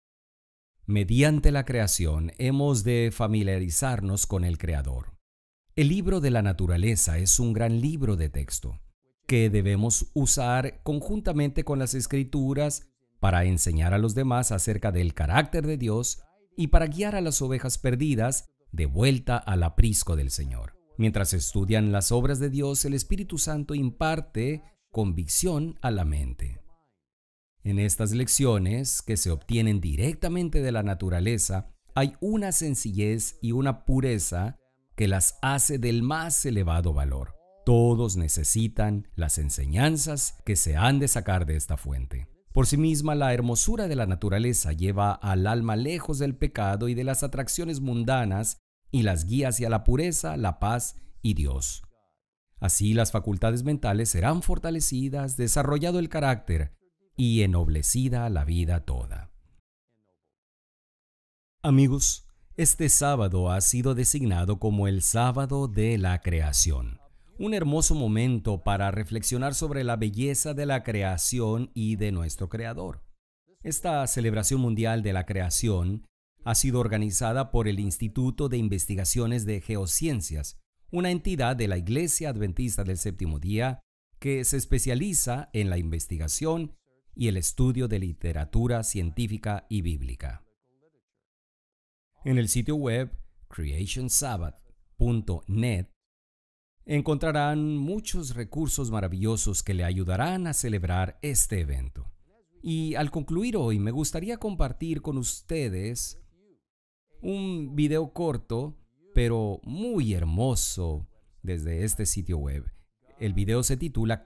Mediante la creación hemos de familiarizarnos con el Creador. El libro de la naturaleza es un gran libro de texto que debemos usar conjuntamente con las Escrituras para enseñar a los demás acerca del carácter de Dios y para guiar a las ovejas perdidas de vuelta al aprisco del Señor. Mientras estudian las obras de Dios, el Espíritu Santo imparte convicción a la mente. En estas lecciones, que se obtienen directamente de la naturaleza, hay una sencillez y una pureza que las hace del más elevado valor. Todos necesitan las enseñanzas que se han de sacar de esta fuente. Por sí misma, la hermosura de la naturaleza lleva al alma lejos del pecado y de las atracciones mundanas y las guía hacia la pureza, la paz y Dios. Así las facultades mentales serán fortalecidas, desarrollado el carácter y ennoblecida la vida toda. Amigos, este sábado ha sido designado como el sábado de la creación. Un hermoso momento para reflexionar sobre la belleza de la creación y de nuestro Creador. Esta celebración mundial de la creación ha sido organizada por el Instituto de Investigaciones de Geociencias, una entidad de la Iglesia Adventista del Séptimo Día que se especializa en la investigación y el estudio de literatura científica y bíblica. En el sitio web creationsabbath.net encontrarán muchos recursos maravillosos que le ayudarán a celebrar este evento. Y al concluir hoy, me gustaría compartir con ustedes un video corto, pero muy hermoso, desde este sitio web. El video se titula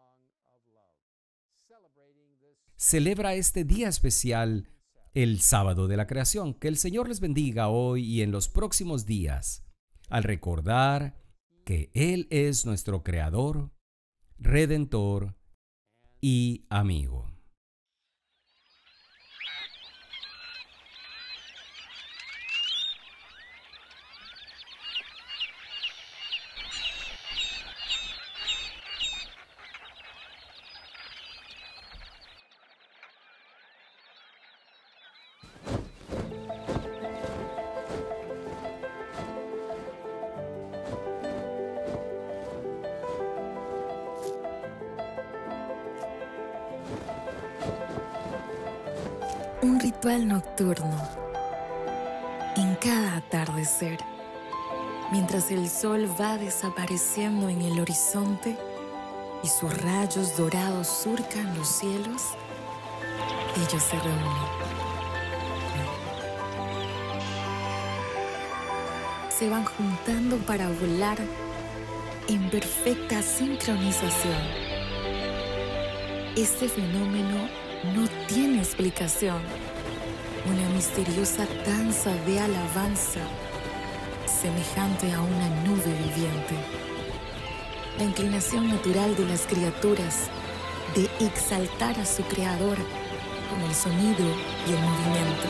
Celebra este día especial, el sábado de la creación. Que el Señor les bendiga hoy y en los próximos días, al recordar que Él es nuestro Creador, Redentor y amigo. Un ritual nocturno en cada atardecer, mientras el sol va desapareciendo en el horizonte y sus rayos dorados surcan los cielos, ellos se reúnen. Se van juntando para volar en perfecta sincronización. Este fenómeno no tiene explicación. Una misteriosa danza de alabanza, semejante a una nube viviente. La inclinación natural de las criaturas de exaltar a su Creador con el sonido y el movimiento.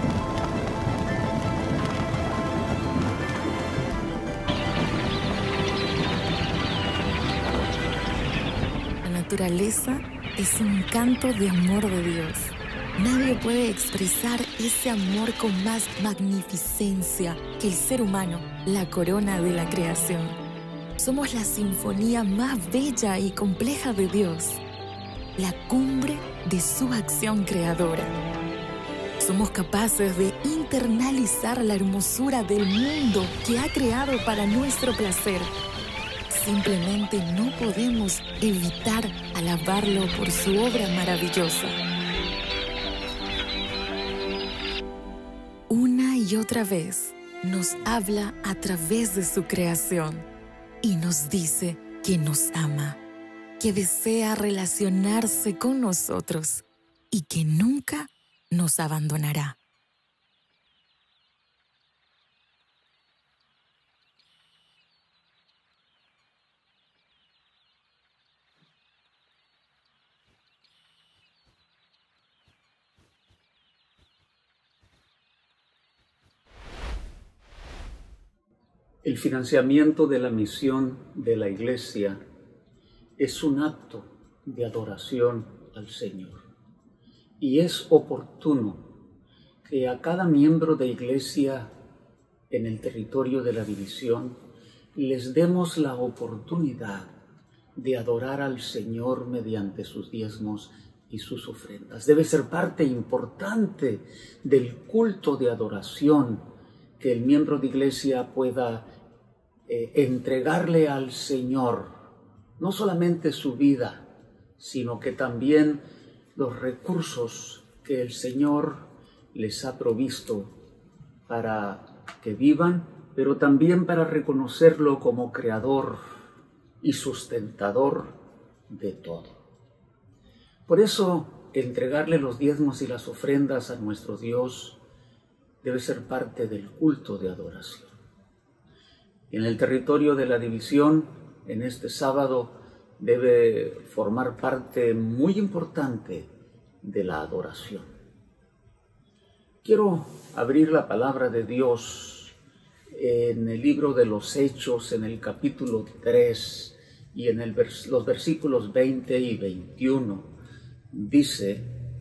La naturaleza es un canto de amor de Dios. Nadie puede expresar ese amor con más magnificencia que el ser humano, la corona de la creación. Somos la sinfonía más bella y compleja de Dios, la cumbre de su acción creadora. Somos capaces de internalizar la hermosura del mundo que ha creado para nuestro placer. Simplemente no podemos evitar alabarlo por su obra maravillosa. Una y otra vez nos habla a través de su creación y nos dice que nos ama, que desea relacionarse con nosotros y que nunca nos abandonará. El financiamiento de la misión de la Iglesia es un acto de adoración al Señor. Y es oportuno que a cada miembro de Iglesia en el territorio de la división les demos la oportunidad de adorar al Señor mediante sus diezmos y sus ofrendas. Debe ser parte importante del culto de adoración que el miembro de Iglesia pueda entregarle al Señor, no solamente su vida, sino que también los recursos que el Señor les ha provisto para que vivan, pero también para reconocerlo como creador y sustentador de todo. Por eso, entregarle los diezmos y las ofrendas a nuestro Dios debe ser parte del culto de adoración. En el territorio de la división, en este sábado, debe formar parte muy importante de la adoración. Quiero abrir la palabra de Dios en el libro de los Hechos, en el capítulo 3 y en los versículos 20 y 21. Dice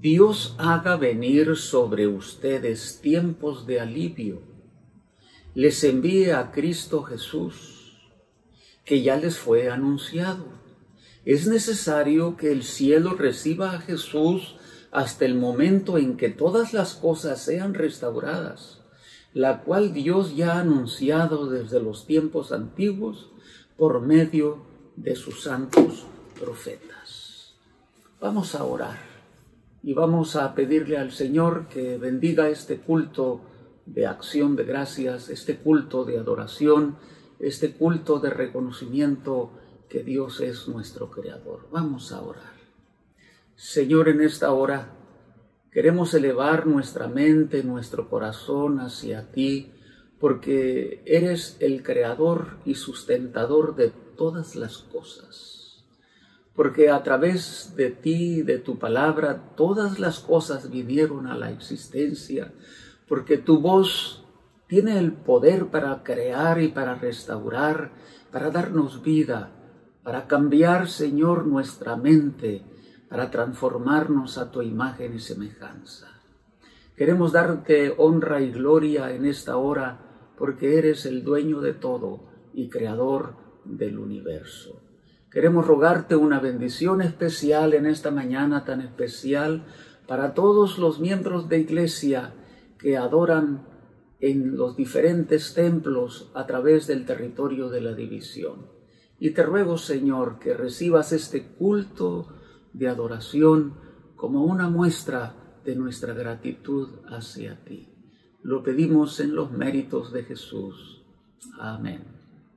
Dios haga venir sobre ustedes tiempos de alivio, les envíe a Cristo Jesús, que ya les fue anunciado. Es necesario que el cielo reciba a Jesús hasta el momento en que todas las cosas sean restauradas, la cual Dios ya ha anunciado desde los tiempos antiguos por medio de sus santos profetas. Vamos a orar y vamos a pedirle al Señor que bendiga este culto de acción de gracias, este culto de adoración, este culto de reconocimiento que Dios es nuestro Creador. Vamos a orar. Señor, en esta hora queremos elevar nuestra mente, nuestro corazón hacia ti, porque eres el Creador y sustentador de todas las cosas. Porque a través de ti, de tu palabra, todas las cosas vinieron a la existencia, porque tu voz tiene el poder para crear y para restaurar, para darnos vida, para cambiar, Señor, nuestra mente, para transformarnos a tu imagen y semejanza. Queremos darte honra y gloria en esta hora, porque eres el dueño de todo y creador del universo. Queremos rogarte una bendición especial en esta mañana tan especial para todos los miembros de iglesia que adoran en los diferentes templos a través del territorio de la división. Y te ruego, Señor, que recibas este culto de adoración como una muestra de nuestra gratitud hacia ti. Lo pedimos en los méritos de Jesús. Amén.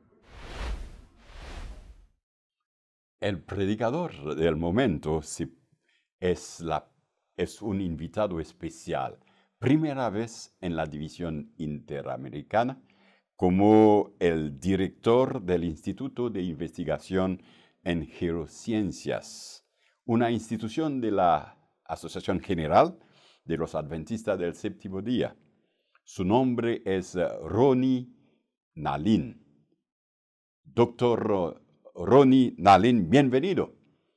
El predicador del momento es un invitado especial. Primera vez en la división interamericana como el director del Instituto de Investigación en Geociencias, una institución de la Asociación General de los Adventistas del Séptimo Día. Su nombre es Ronnie Nalin. Doctor Ronnie Nalin, bienvenido.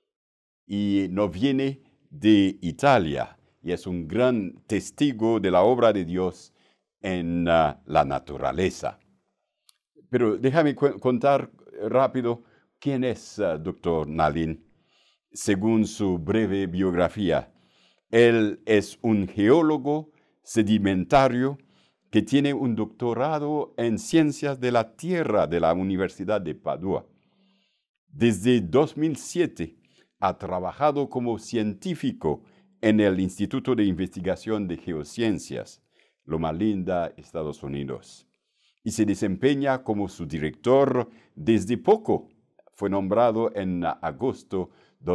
Y nos viene de Italia y es un gran testigo de la obra de Dios en la naturaleza. Pero déjame contar rápido quién es Dr. Nalin. Según su breve biografía, él es un geólogo sedimentario que tiene un doctorado en Ciencias de la Tierra de la Universidad de Padua. Desde 2007 ha trabajado como científico en el Instituto de Investigación de Geociencias, Loma Linda, Estados Unidos, y se desempeña como su director desde poco. Fue nombrado en agosto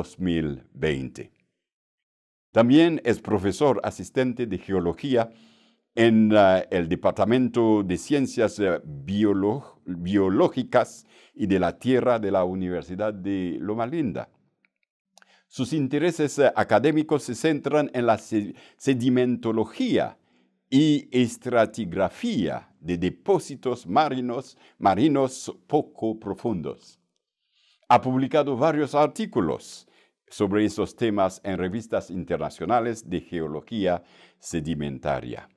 2020. También es profesor asistente de geología en el Departamento de Ciencias Biológicas y de la Tierra de la Universidad de Loma Linda. Sus intereses académicos se centran en la sedimentología y estratigrafía de depósitos marinos poco profundos. Ha publicado varios artículos sobre esos temas en revistas internacionales de geología sedimentaria.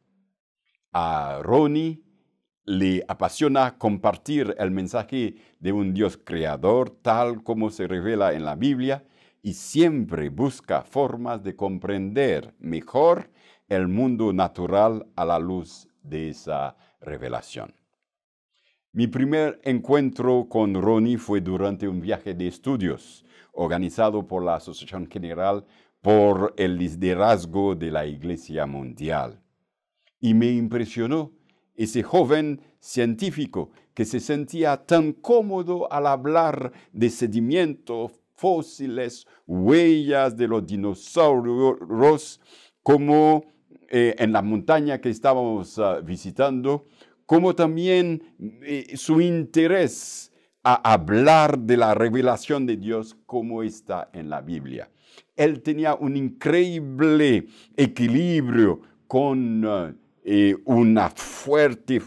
A Ronnie le apasiona compartir el mensaje de un Dios creador tal como se revela en la Biblia y siempre busca formas de comprender mejor el mundo natural a la luz de esa revelación. Mi primer encuentro con Ronnie fue durante un viaje de estudios organizado por la Asociación General por el liderazgo de la Iglesia Mundial. Y me impresionó ese joven científico que se sentía tan cómodo al hablar de sedimentos, fósiles, huellas de los dinosaurios, como en la montaña que estábamos visitando, como también su interés a hablar de la revelación de Dios como está en la Biblia. Él tenía un increíble equilibrio con una fuerte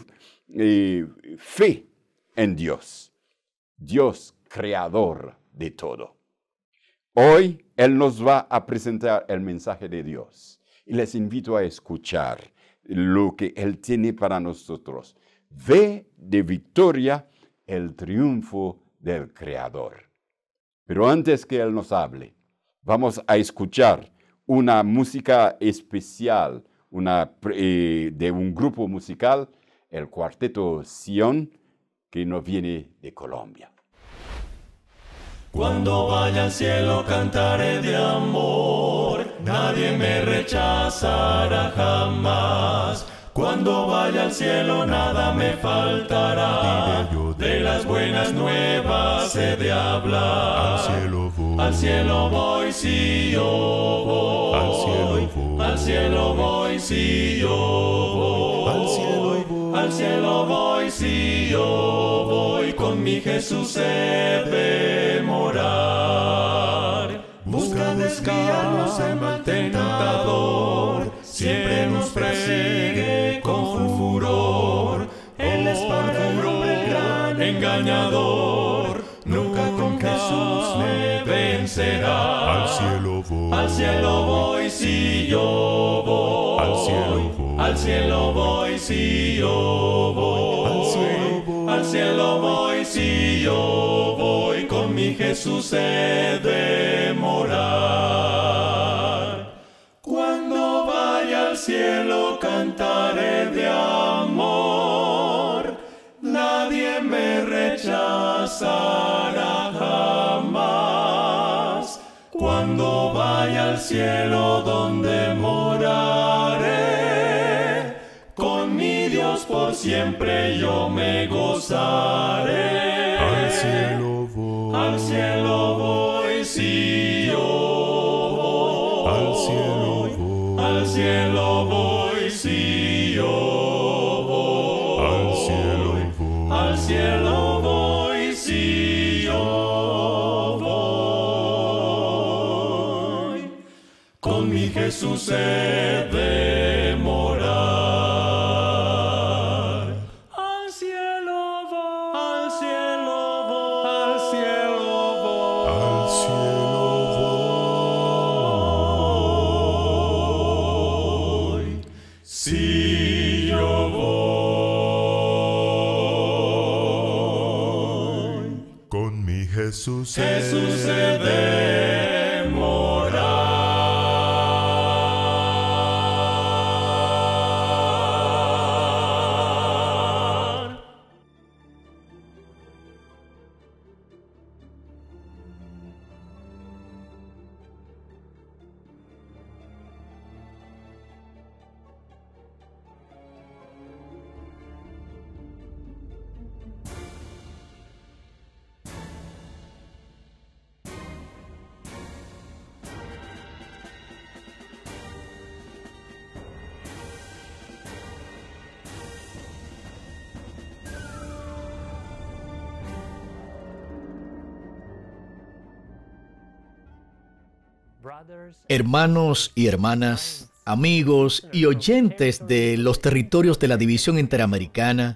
fe en Dios, Dios creador de todo. Hoy Él nos va a presentar el mensaje de Dios. Y les invito a escuchar lo que Él tiene para nosotros. Ve de victoria el triunfo del Creador. Pero antes que Él nos hable, vamos a escuchar una música especial de un grupo musical, el Cuarteto Sion, que nos viene de Colombia. Cuando vaya al cielo cantaré de amor, nadie me rechazará jamás. Cuando vaya al cielo nada me faltará, de las buenas nuevas he de hablar. Al cielo voy si yo voy, al cielo voy si yo voy, al cielo voy si yo voy, con mi Jesús he de morar. Busca desviarnos el mal tentador, siempre nos persigue con furor. Él es para el hombre gran engañador, nunca con Jesús me vencerá. Al cielo voy si yo voy, al cielo voy si yo voy, al cielo voy si yo voy, con mi Jesús he de morar. Cuando vaya al cielo cantaré de amor, nadie me rechazará jamás. Cuando vaya al cielo donde moraré, con mi Dios por siempre yo me gozaré. Al cielo voy si yo voy, al cielo voy si yo voy, al cielo voy si yo voy, con mi Jesús he de morar. Al cielo voy, al cielo voy, al cielo voy, al cielo voy, si yo voy, con mi Jesús he de morar. Hermanos y hermanas, amigos y oyentes de los territorios de la División Interamericana,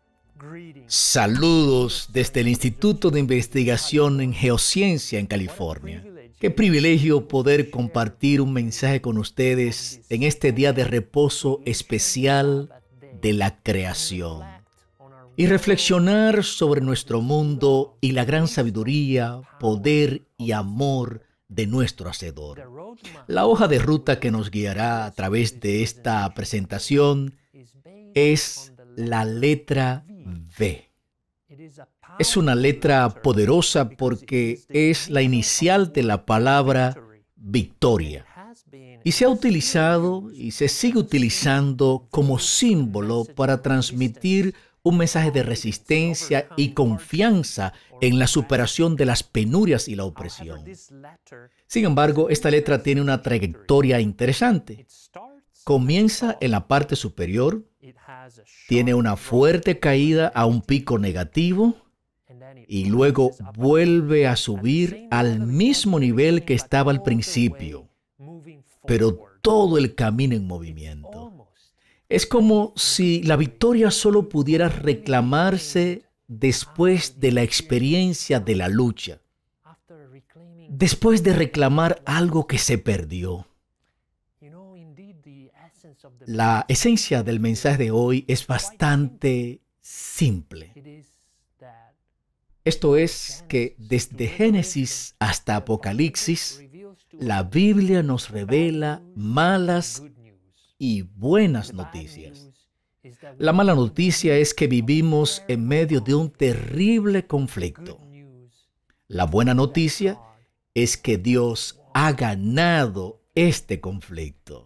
saludos desde el Instituto de Investigación en Geociencia en California. Qué privilegio poder compartir un mensaje con ustedes en este día de reposo especial de la creación y reflexionar sobre nuestro mundo y la gran sabiduría, poder y amor de nuestro Hacedor. La hoja de ruta que nos guiará a través de esta presentación es la letra V. Es una letra poderosa porque es la inicial de la palabra victoria y se ha utilizado y se sigue utilizando como símbolo para transmitir un mensaje de resistencia y confianza en la superación de las penurias y la opresión. Sin embargo, esta letra tiene una trayectoria interesante. Comienza en la parte superior, tiene una fuerte caída a un pico negativo y luego vuelve a subir al mismo nivel que estaba al principio, pero todo el camino en movimiento. Es como si la victoria solo pudiera reclamarse después de la experiencia de la lucha. después de reclamar algo que se perdió. La esencia del mensaje de hoy es bastante simple. Esto es que desde Génesis hasta Apocalipsis, la Biblia nos revela malas y buenas noticias. La mala noticia es que vivimos en medio de un terrible conflicto. La buena noticia es que Dios ha ganado este conflicto.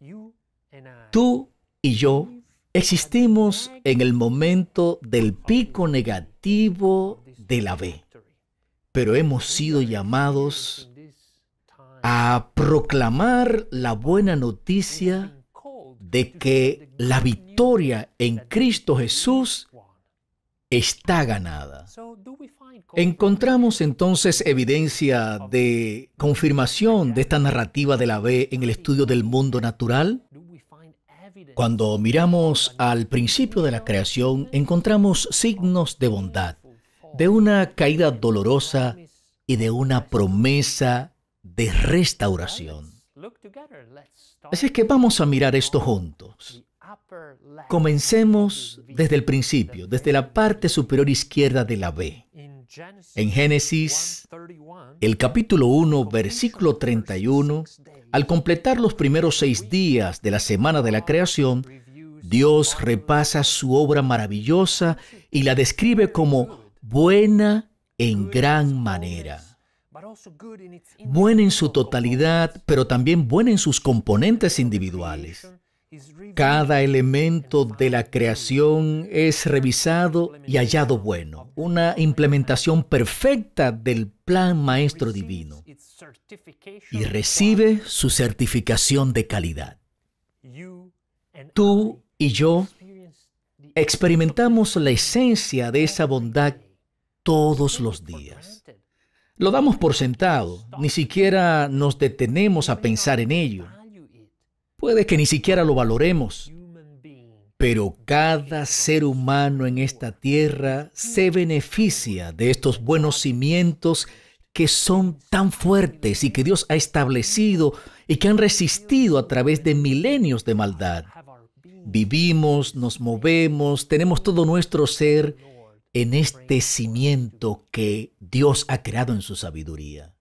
Tú y yo existimos en el momento del pico negativo de la B, pero hemos sido llamados a proclamar la buena noticia de que la victoria en Cristo Jesús está ganada. Encontramos entonces evidencia de confirmación de esta narrativa de la B en el estudio del mundo natural. Cuando miramos al principio de la creación, encontramos signos de bondad, de una caída dolorosa y de una promesa de restauración. Así que vamos a mirar esto juntos. Comencemos desde el principio, desde la parte superior izquierda de la B. En Génesis, el capítulo 1, versículo 31, al completar los primeros 6 días de la semana de la creación, Dios repasa su obra maravillosa y la describe como buena en gran manera. Buena en su totalidad, pero también buena en sus componentes individuales. Cada elemento de la creación es revisado y hallado bueno, una implementación perfecta del plan maestro divino, y recibe su certificación de calidad. Tú y yo experimentamos la esencia de esa bondad todos los días. Lo damos por sentado, ni siquiera nos detenemos a pensar en ello. Puede que ni siquiera lo valoremos, pero cada ser humano en esta tierra se beneficia de estos buenos cimientos que son tan fuertes y que Dios ha establecido y que han resistido a través de milenios de maldad. Vivimos, nos movemos, tenemos todo nuestro ser en este cimiento que Dios ha creado en su sabiduría.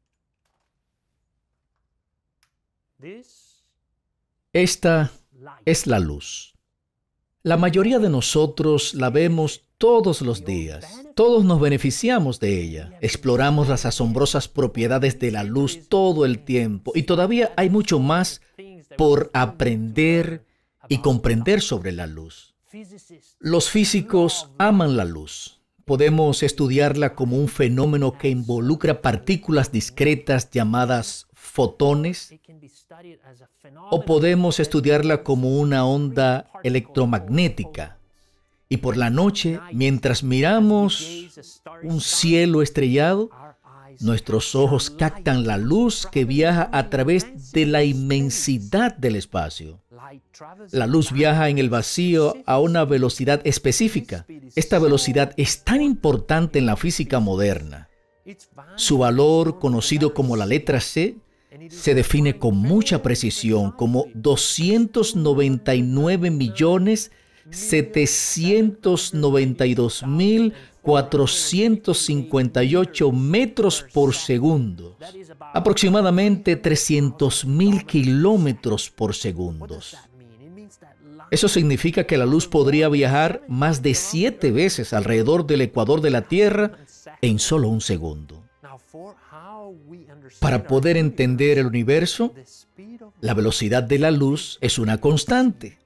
Esta es la luz. La mayoría de nosotros la vemos todos los días. Todos nos beneficiamos de ella. Exploramos las asombrosas propiedades de la luz todo el tiempo. Y todavía hay mucho más por aprender y comprender sobre la luz. Los físicos aman la luz. Podemos estudiarla como un fenómeno que involucra partículas discretas llamadas fotones, o podemos estudiarla como una onda electromagnética. Y por la noche, mientras miramos un cielo estrellado, nuestros ojos captan la luz que viaja a través de la inmensidad del espacio. La luz viaja en el vacío a una velocidad específica. Esta velocidad es tan importante en la física moderna. Su valor, conocido como la letra C, se define con mucha precisión como 299.792.458 metros por segundo, aproximadamente 300.000 kilómetros por segundo. Eso significa que la luz podría viajar más de 7 veces alrededor del ecuador de la Tierra en solo un segundo. Para poder entender el universo, la velocidad de la luz es una constante.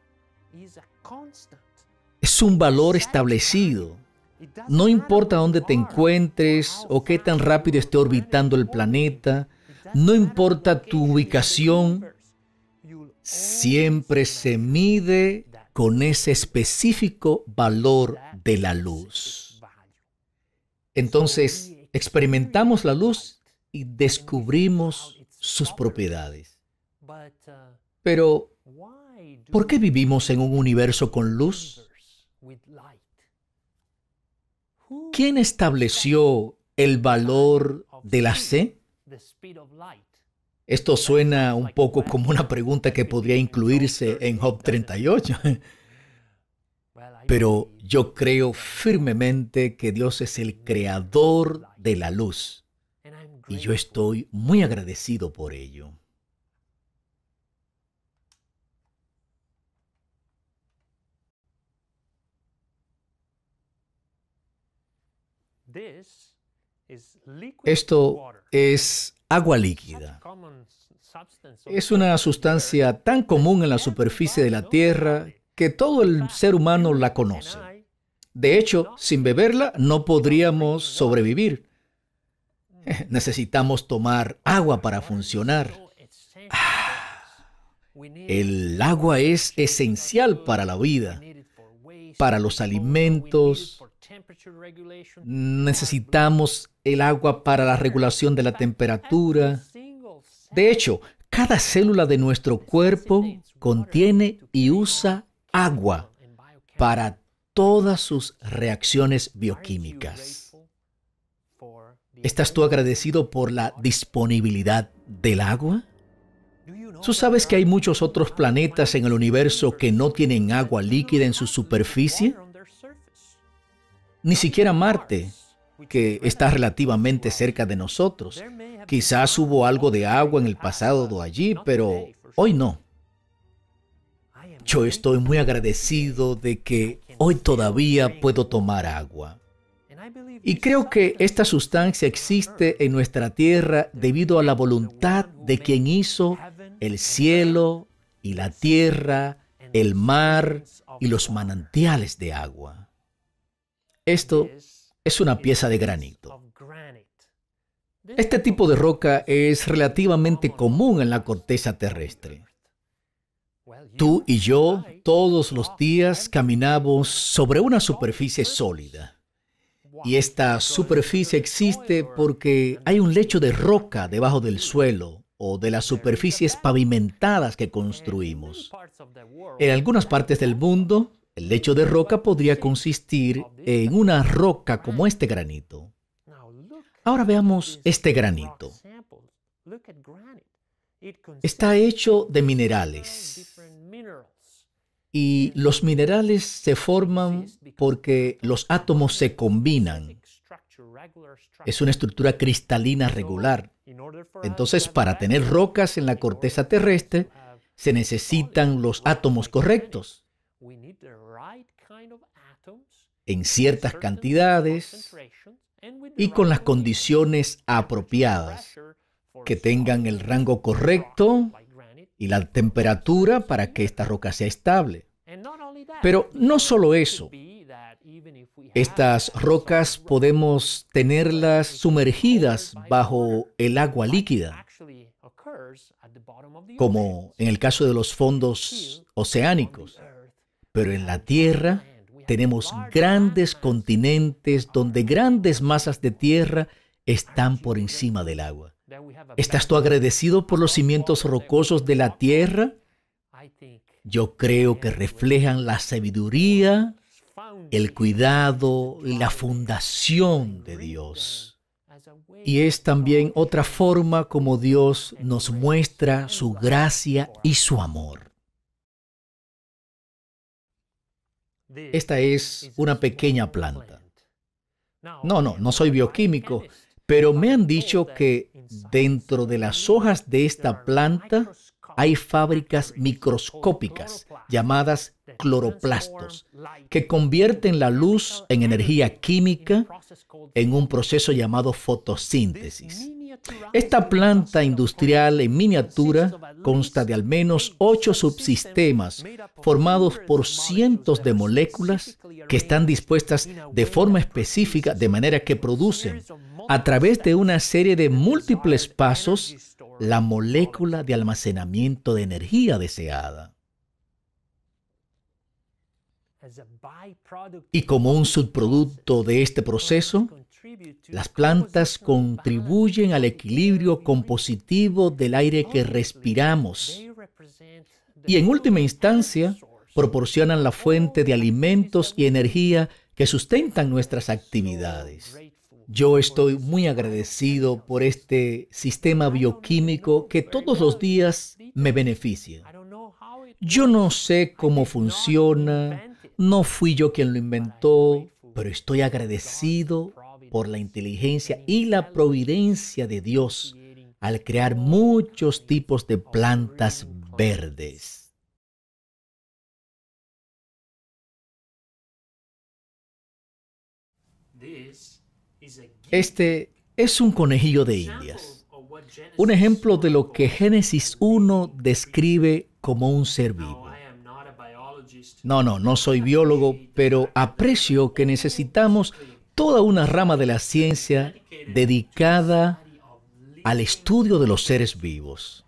Es un valor establecido. No importa dónde te encuentres o qué tan rápido esté orbitando el planeta, no importa tu ubicación, siempre se mide con ese específico valor de la luz. Entonces, experimentamos la luz y descubrimos sus propiedades. Pero, ¿por qué vivimos en un universo con luz? ¿Quién estableció el valor de la C? Esto suena un poco como una pregunta que podría incluirse en Job 38. Pero yo creo firmemente que Dios es el creador de la luz. Y yo estoy muy agradecido por ello. Esto es agua líquida. Es una sustancia tan común en la superficie de la Tierra que todo el ser humano la conoce. De hecho, sin beberla no podríamos sobrevivir. Necesitamos tomar agua para funcionar. El agua es esencial para la vida, para los alimentos. Necesitamos el agua para la regulación de la temperatura. De hecho, cada célula de nuestro cuerpo contiene y usa agua para todas sus reacciones bioquímicas. ¿Estás tú agradecido por la disponibilidad del agua? ¿Tú sabes que hay muchos otros planetas en el universo que no tienen agua líquida en su superficie? Ni siquiera Marte, que está relativamente cerca de nosotros. Quizás hubo algo de agua en el pasado allí, pero hoy no. Yo estoy muy agradecido de que hoy todavía puedo tomar agua. Y creo que esta sustancia existe en nuestra tierra debido a la voluntad de quien hizo el cielo y la tierra, el mar y los manantiales de agua. Esto es una pieza de granito. Este tipo de roca es relativamente común en la corteza terrestre. Tú y yo todos los días caminamos sobre una superficie sólida. Y esta superficie existe porque hay un lecho de roca debajo del suelo o de las superficies pavimentadas que construimos. En algunas partes del mundo, el lecho de roca podría consistir en una roca como este granito. Ahora veamos este granito. Está hecho de minerales. Y los minerales se forman porque los átomos se combinan. Es una estructura cristalina regular. Entonces, para tener rocas en la corteza terrestre, se necesitan los átomos correctos. En ciertas cantidades y con las condiciones apropiadas, que tengan el rango correcto y la temperatura para que esta roca sea estable. Pero no solo eso. Estas rocas podemos tenerlas sumergidas bajo el agua líquida, como en el caso de los fondos oceánicos. Pero en la Tierra tenemos grandes continentes donde grandes masas de tierra están por encima del agua. ¿Estás tú agradecido por los cimientos rocosos de la tierra? Yo creo que reflejan la sabiduría, el cuidado y la fundación de Dios. Y es también otra forma como Dios nos muestra su gracia y su amor. Esta es una pequeña planta. No soy bioquímico, pero me han dicho que dentro de las hojas de esta planta hay fábricas microscópicas llamadas cloroplastos, que convierten la luz en energía química en un proceso llamado fotosíntesis. Esta planta industrial en miniatura consta de al menos 8 subsistemas formados por cientos de moléculas que están dispuestas de forma específica, de manera que producen, a través de una serie de múltiples pasos, la molécula de almacenamiento de energía deseada. Y como un subproducto de este proceso, las plantas contribuyen al equilibrio compositivo del aire que respiramos y en última instancia proporcionan la fuente de alimentos y energía que sustentan nuestras actividades. Yo estoy muy agradecido por este sistema bioquímico que todos los días me beneficia. Yo no sé cómo funciona, no fui yo quien lo inventó, pero estoy agradecido por la inteligencia y la providencia de Dios al crear muchos tipos de plantas verdes. Este es un conejillo de Indias, un ejemplo de lo que Génesis 1 describe como un ser vivo. No soy biólogo, pero aprecio que necesitamos toda una rama de la ciencia dedicada al estudio de los seres vivos.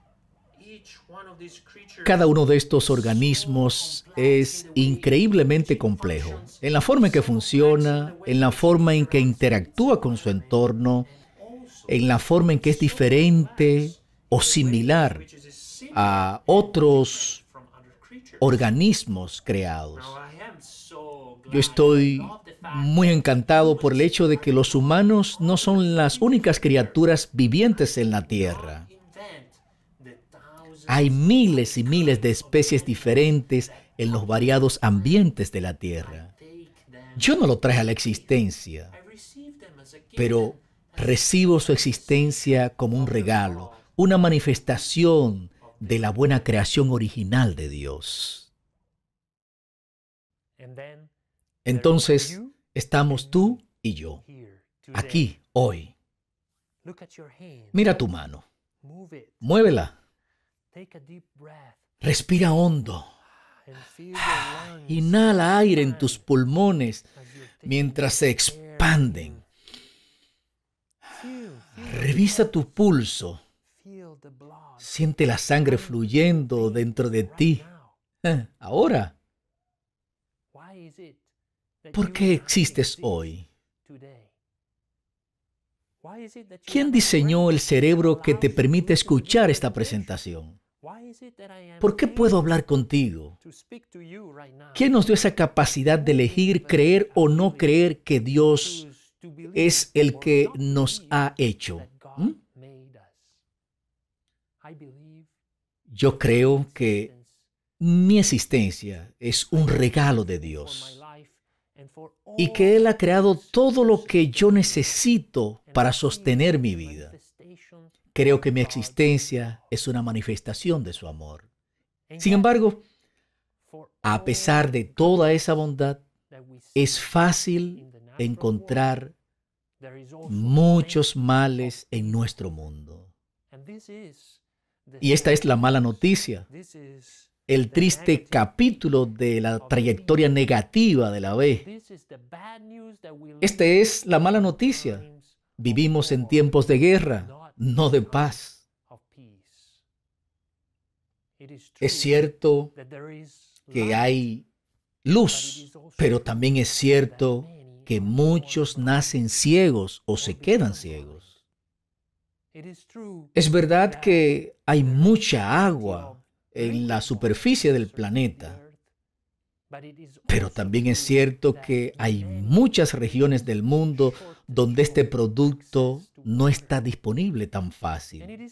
Cada uno de estos organismos es increíblemente complejo en la forma en que funciona, en la forma en que interactúa con su entorno, en la forma en que es diferente o similar a otros organismos creados. Yo estoy muy encantado por el hecho de que los humanos no son las únicas criaturas vivientes en la Tierra. Hay miles y miles de especies diferentes en los variados ambientes de la Tierra. Yo no lo traje a la existencia, pero recibo su existencia como un regalo, una manifestación de la buena creación original de Dios. Entonces, estamos tú y yo, aquí, hoy. Mira tu mano, muévela. Respira hondo. Inhala aire en tus pulmones mientras se expanden. Revisa tu pulso. Siente la sangre fluyendo dentro de ti. Ahora, ¿por qué existes hoy? ¿Quién diseñó el cerebro que te permite escuchar esta presentación? ¿Por qué puedo hablar contigo? ¿Quién nos dio esa capacidad de elegir creer o no creer que Dios es el que nos ha hecho? Yo creo que mi existencia es un regalo de Dios y que Él ha creado todo lo que yo necesito para sostener mi vida. Creo que mi existencia es una manifestación de su amor. Sin embargo, a pesar de toda esa bondad, es fácil encontrar muchos males en nuestro mundo. Y esta es la mala noticia, el triste capítulo de la trayectoria negativa de la B. Esta es la mala noticia. Vivimos en tiempos de guerra, no de paz. Es cierto que hay luz, pero también es cierto que muchos nacen ciegos o se quedan ciegos. Es verdad que hay mucha agua en la superficie del planeta, pero también es cierto que hay muchas regiones del mundo donde este producto no está disponible tan fácil.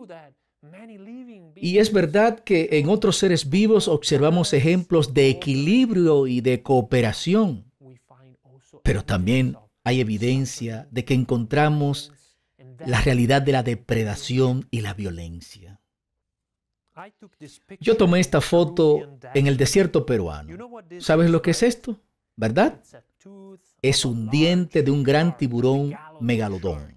Y es verdad que en otros seres vivos observamos ejemplos de equilibrio y de cooperación, pero también hay evidencia de que encontramos la realidad de la depredación y la violencia. Yo tomé esta foto en el desierto peruano. ¿Sabes lo que es esto? ¿Verdad? Es un diente de un gran tiburón megalodón.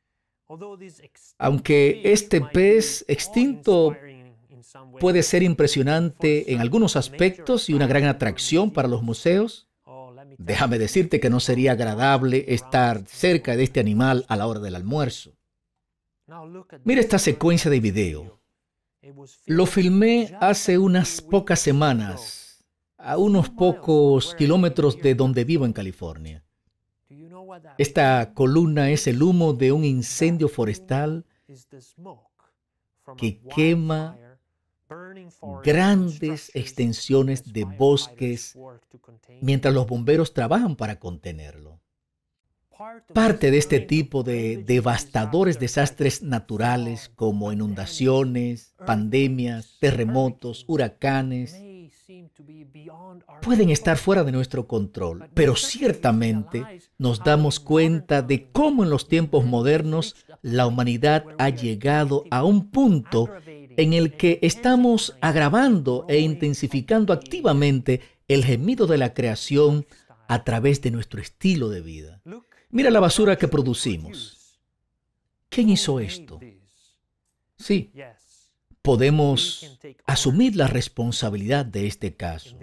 Aunque este pez extinto puede ser impresionante en algunos aspectos y una gran atracción para los museos, déjame decirte que no sería agradable estar cerca de este animal a la hora del almuerzo. Mira esta secuencia de video. Lo filmé hace unas pocas semanas, a unos pocos kilómetros de donde vivo en California. Esta columna es el humo de un incendio forestal que quema grandes extensiones de bosques mientras los bomberos trabajan para contenerlo. Parte de este tipo de devastadores desastres naturales como inundaciones, pandemias, terremotos, huracanes, pueden estar fuera de nuestro control, pero ciertamente nos damos cuenta de cómo en los tiempos modernos la humanidad ha llegado a un punto en el que estamos agravando e intensificando activamente el gemido de la creación a través de nuestro estilo de vida. Mira la basura que producimos. ¿Quién hizo esto? Sí, podemos asumir la responsabilidad de este caso.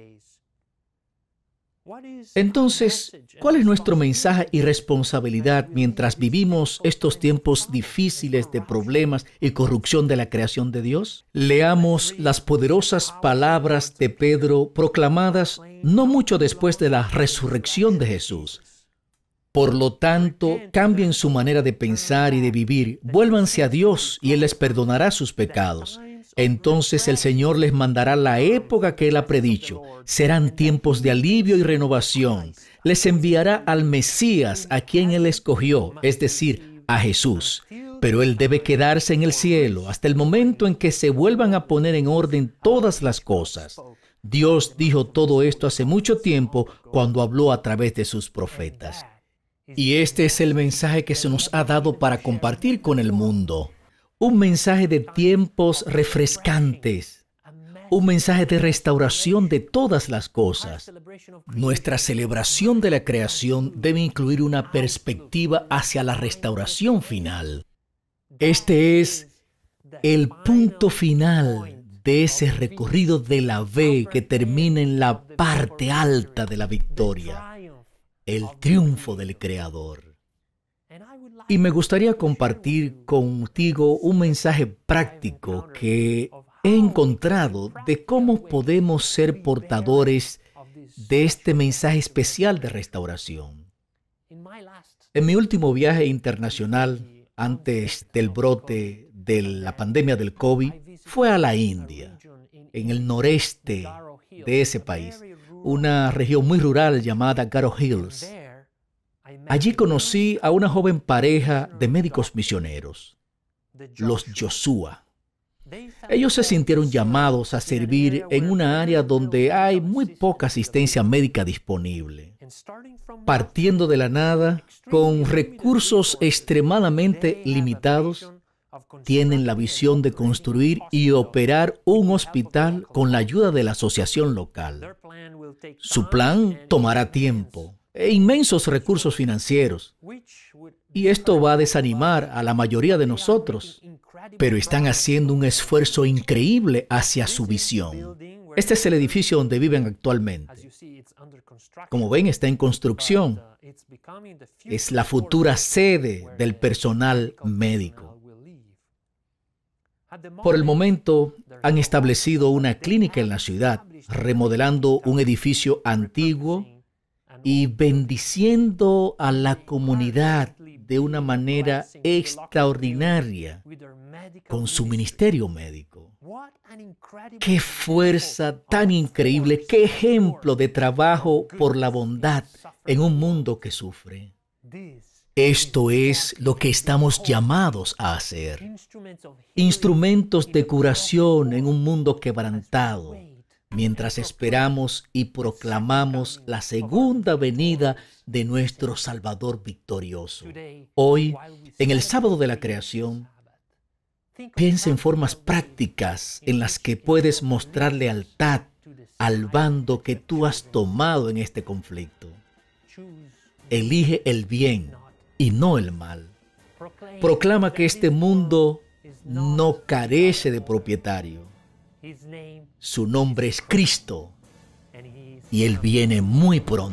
Entonces, ¿cuál es nuestro mensaje y responsabilidad mientras vivimos estos tiempos difíciles de problemas y corrupción de la creación de Dios? Leamos las poderosas palabras de Pedro proclamadas no mucho después de la resurrección de Jesús. Por lo tanto, cambien su manera de pensar y de vivir, vuélvanse a Dios y Él les perdonará sus pecados. Entonces el Señor les mandará la época que Él ha predicho. Serán tiempos de alivio y renovación. Les enviará al Mesías, a quien Él escogió, es decir, a Jesús. Pero Él debe quedarse en el cielo hasta el momento en que se vuelvan a poner en orden todas las cosas. Dios dijo todo esto hace mucho tiempo cuando habló a través de sus profetas. Y este es el mensaje que se nos ha dado para compartir con el mundo. Un mensaje de tiempos refrescantes. Un mensaje de restauración de todas las cosas. Nuestra celebración de la creación debe incluir una perspectiva hacia la restauración final. Este es el punto final de ese recorrido de la V que termina en la parte alta de la victoria. El triunfo del Creador. Y me gustaría compartir contigo un mensaje práctico que he encontrado de cómo podemos ser portadores de este mensaje especial de restauración. En mi último viaje internacional, antes del brote de la pandemia del COVID, fue a la India, en el noreste de ese país, una región muy rural llamada Garo Hills. Allí conocí a una joven pareja de médicos misioneros, los Joshua. Ellos se sintieron llamados a servir en una área donde hay muy poca asistencia médica disponible. Partiendo de la nada, con recursos extremadamente limitados, tienen la visión de construir y operar un hospital con la ayuda de la asociación local. Su plan tomará tiempo e inmensos recursos financieros. Y esto va a desanimar a la mayoría de nosotros, pero están haciendo un esfuerzo increíble hacia su visión. Este es el edificio donde viven actualmente. Como ven, está en construcción. Es la futura sede del personal médico. Por el momento, han establecido una clínica en la ciudad, remodelando un edificio antiguo y bendiciendo a la comunidad de una manera extraordinaria con su ministerio médico. ¡Qué fuerza tan increíble! ¡Qué ejemplo de trabajo por la bondad en un mundo que sufre! Esto es lo que estamos llamados a hacer. Instrumentos de curación en un mundo quebrantado, mientras esperamos y proclamamos la segunda venida de nuestro Salvador victorioso. Hoy, en el sábado de la creación, piensa en formas prácticas en las que puedes mostrar lealtad al bando que tú has tomado en este conflicto. Elige el bien y no el mal. Proclama que este mundo no carece de propietario. Su nombre es Cristo y Él viene muy pronto.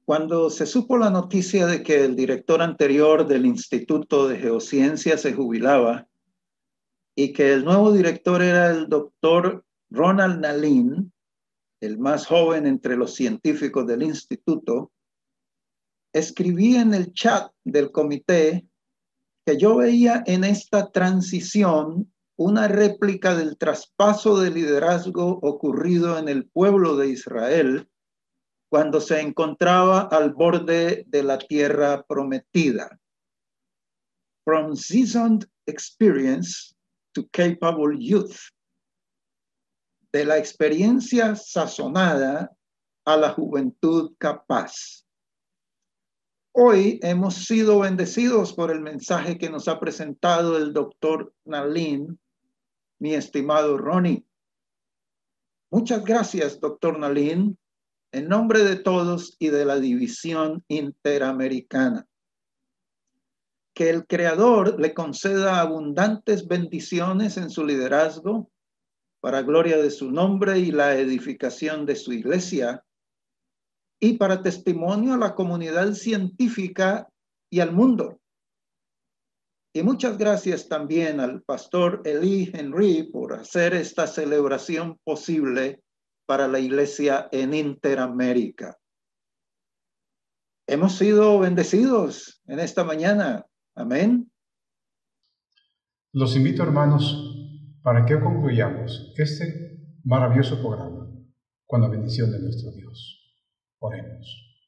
Cuando se supo la noticia de que el director anterior del Instituto de Geociencia se jubilaba y que el nuevo director era el doctor Ronald Nalin, el más joven entre los científicos del instituto, escribí en el chat del comité que yo veía en esta transición una réplica del traspaso de liderazgo ocurrido en el pueblo de Israel cuando se encontraba al borde de la tierra prometida. From seasoned experience to capable youth. De la experiencia sazonada a la juventud capaz. Hoy hemos sido bendecidos por el mensaje que nos ha presentado el doctor Nalin, mi estimado Ronnie. Muchas gracias, doctor Nalin, en nombre de todos y de la División Interamericana. Que el Creador le conceda abundantes bendiciones en su liderazgo para gloria de su nombre y la edificación de su iglesia, y para testimonio a la comunidad científica y al mundo. Y muchas gracias también al pastor Eli Henry por hacer esta celebración posible para la iglesia en Interamérica. Hemos sido bendecidos en esta mañana. Amén. Los invito, hermanos, para que concluyamos este maravilloso programa con la bendición de nuestro Dios. Oremos.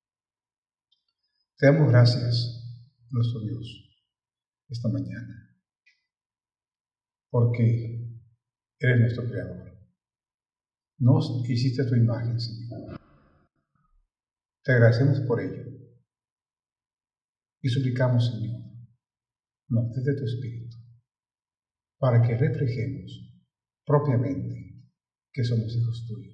Te damos gracias, nuestro Dios, esta mañana, porque eres nuestro Creador. Nos hiciste a tu imagen, Señor. Te agradecemos por ello y suplicamos, Señor, nos des de tu Espíritu, para que reflejemos propiamente que somos hijos tuyos.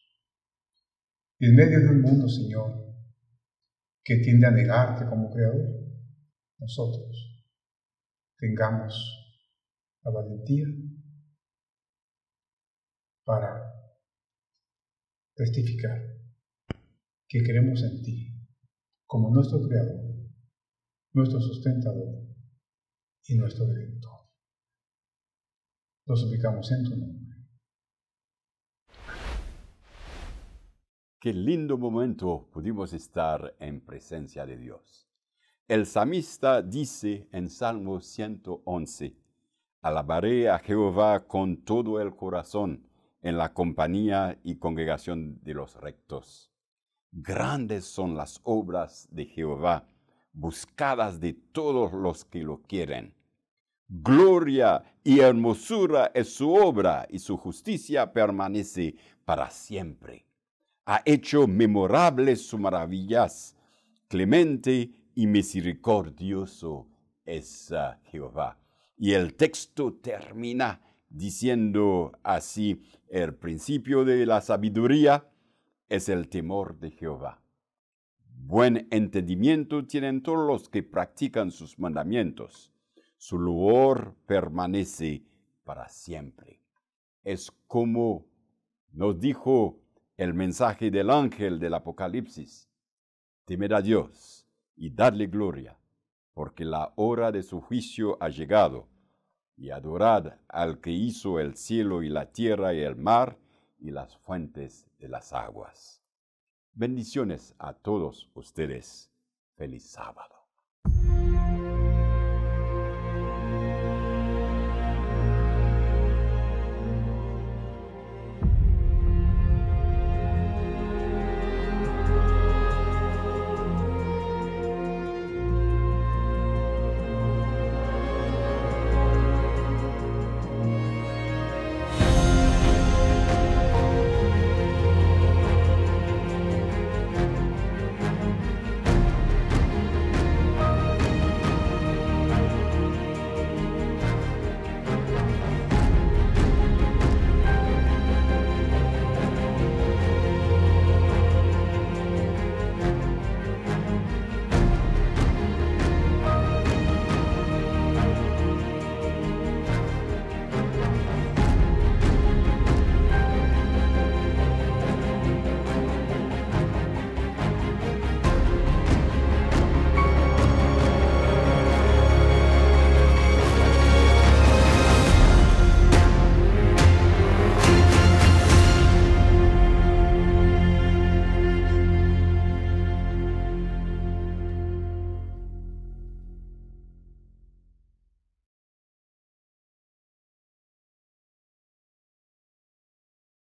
Y en medio de un mundo, Señor, que tiende a negarte como Creador, nosotros tengamos la valentía para testificar que creemos en ti como nuestro Creador, nuestro sustentador y nuestro Redentor. Lo suplicamos en tu nombre. Qué lindo momento pudimos estar en presencia de Dios. El salmista dice en Salmo 111, alabaré a Jehová con todo el corazón en la compañía y congregación de los rectos. Grandes son las obras de Jehová, buscadas de todos los que lo quieren. Gloria y hermosura es su obra, y su justicia permanece para siempre. Ha hecho memorables sus maravillas. Clemente y misericordioso es Jehová. Y el texto termina diciendo así: el principio de la sabiduría es el temor de Jehová. Buen entendimiento tienen todos los que practican sus mandamientos. Su loor permanece para siempre. Es como nos dijo el mensaje del ángel del Apocalipsis: temed a Dios y dadle gloria, porque la hora de su juicio ha llegado, y adorad al que hizo el cielo y la tierra y el mar y las fuentes de las aguas. Bendiciones a todos ustedes. Feliz sábado.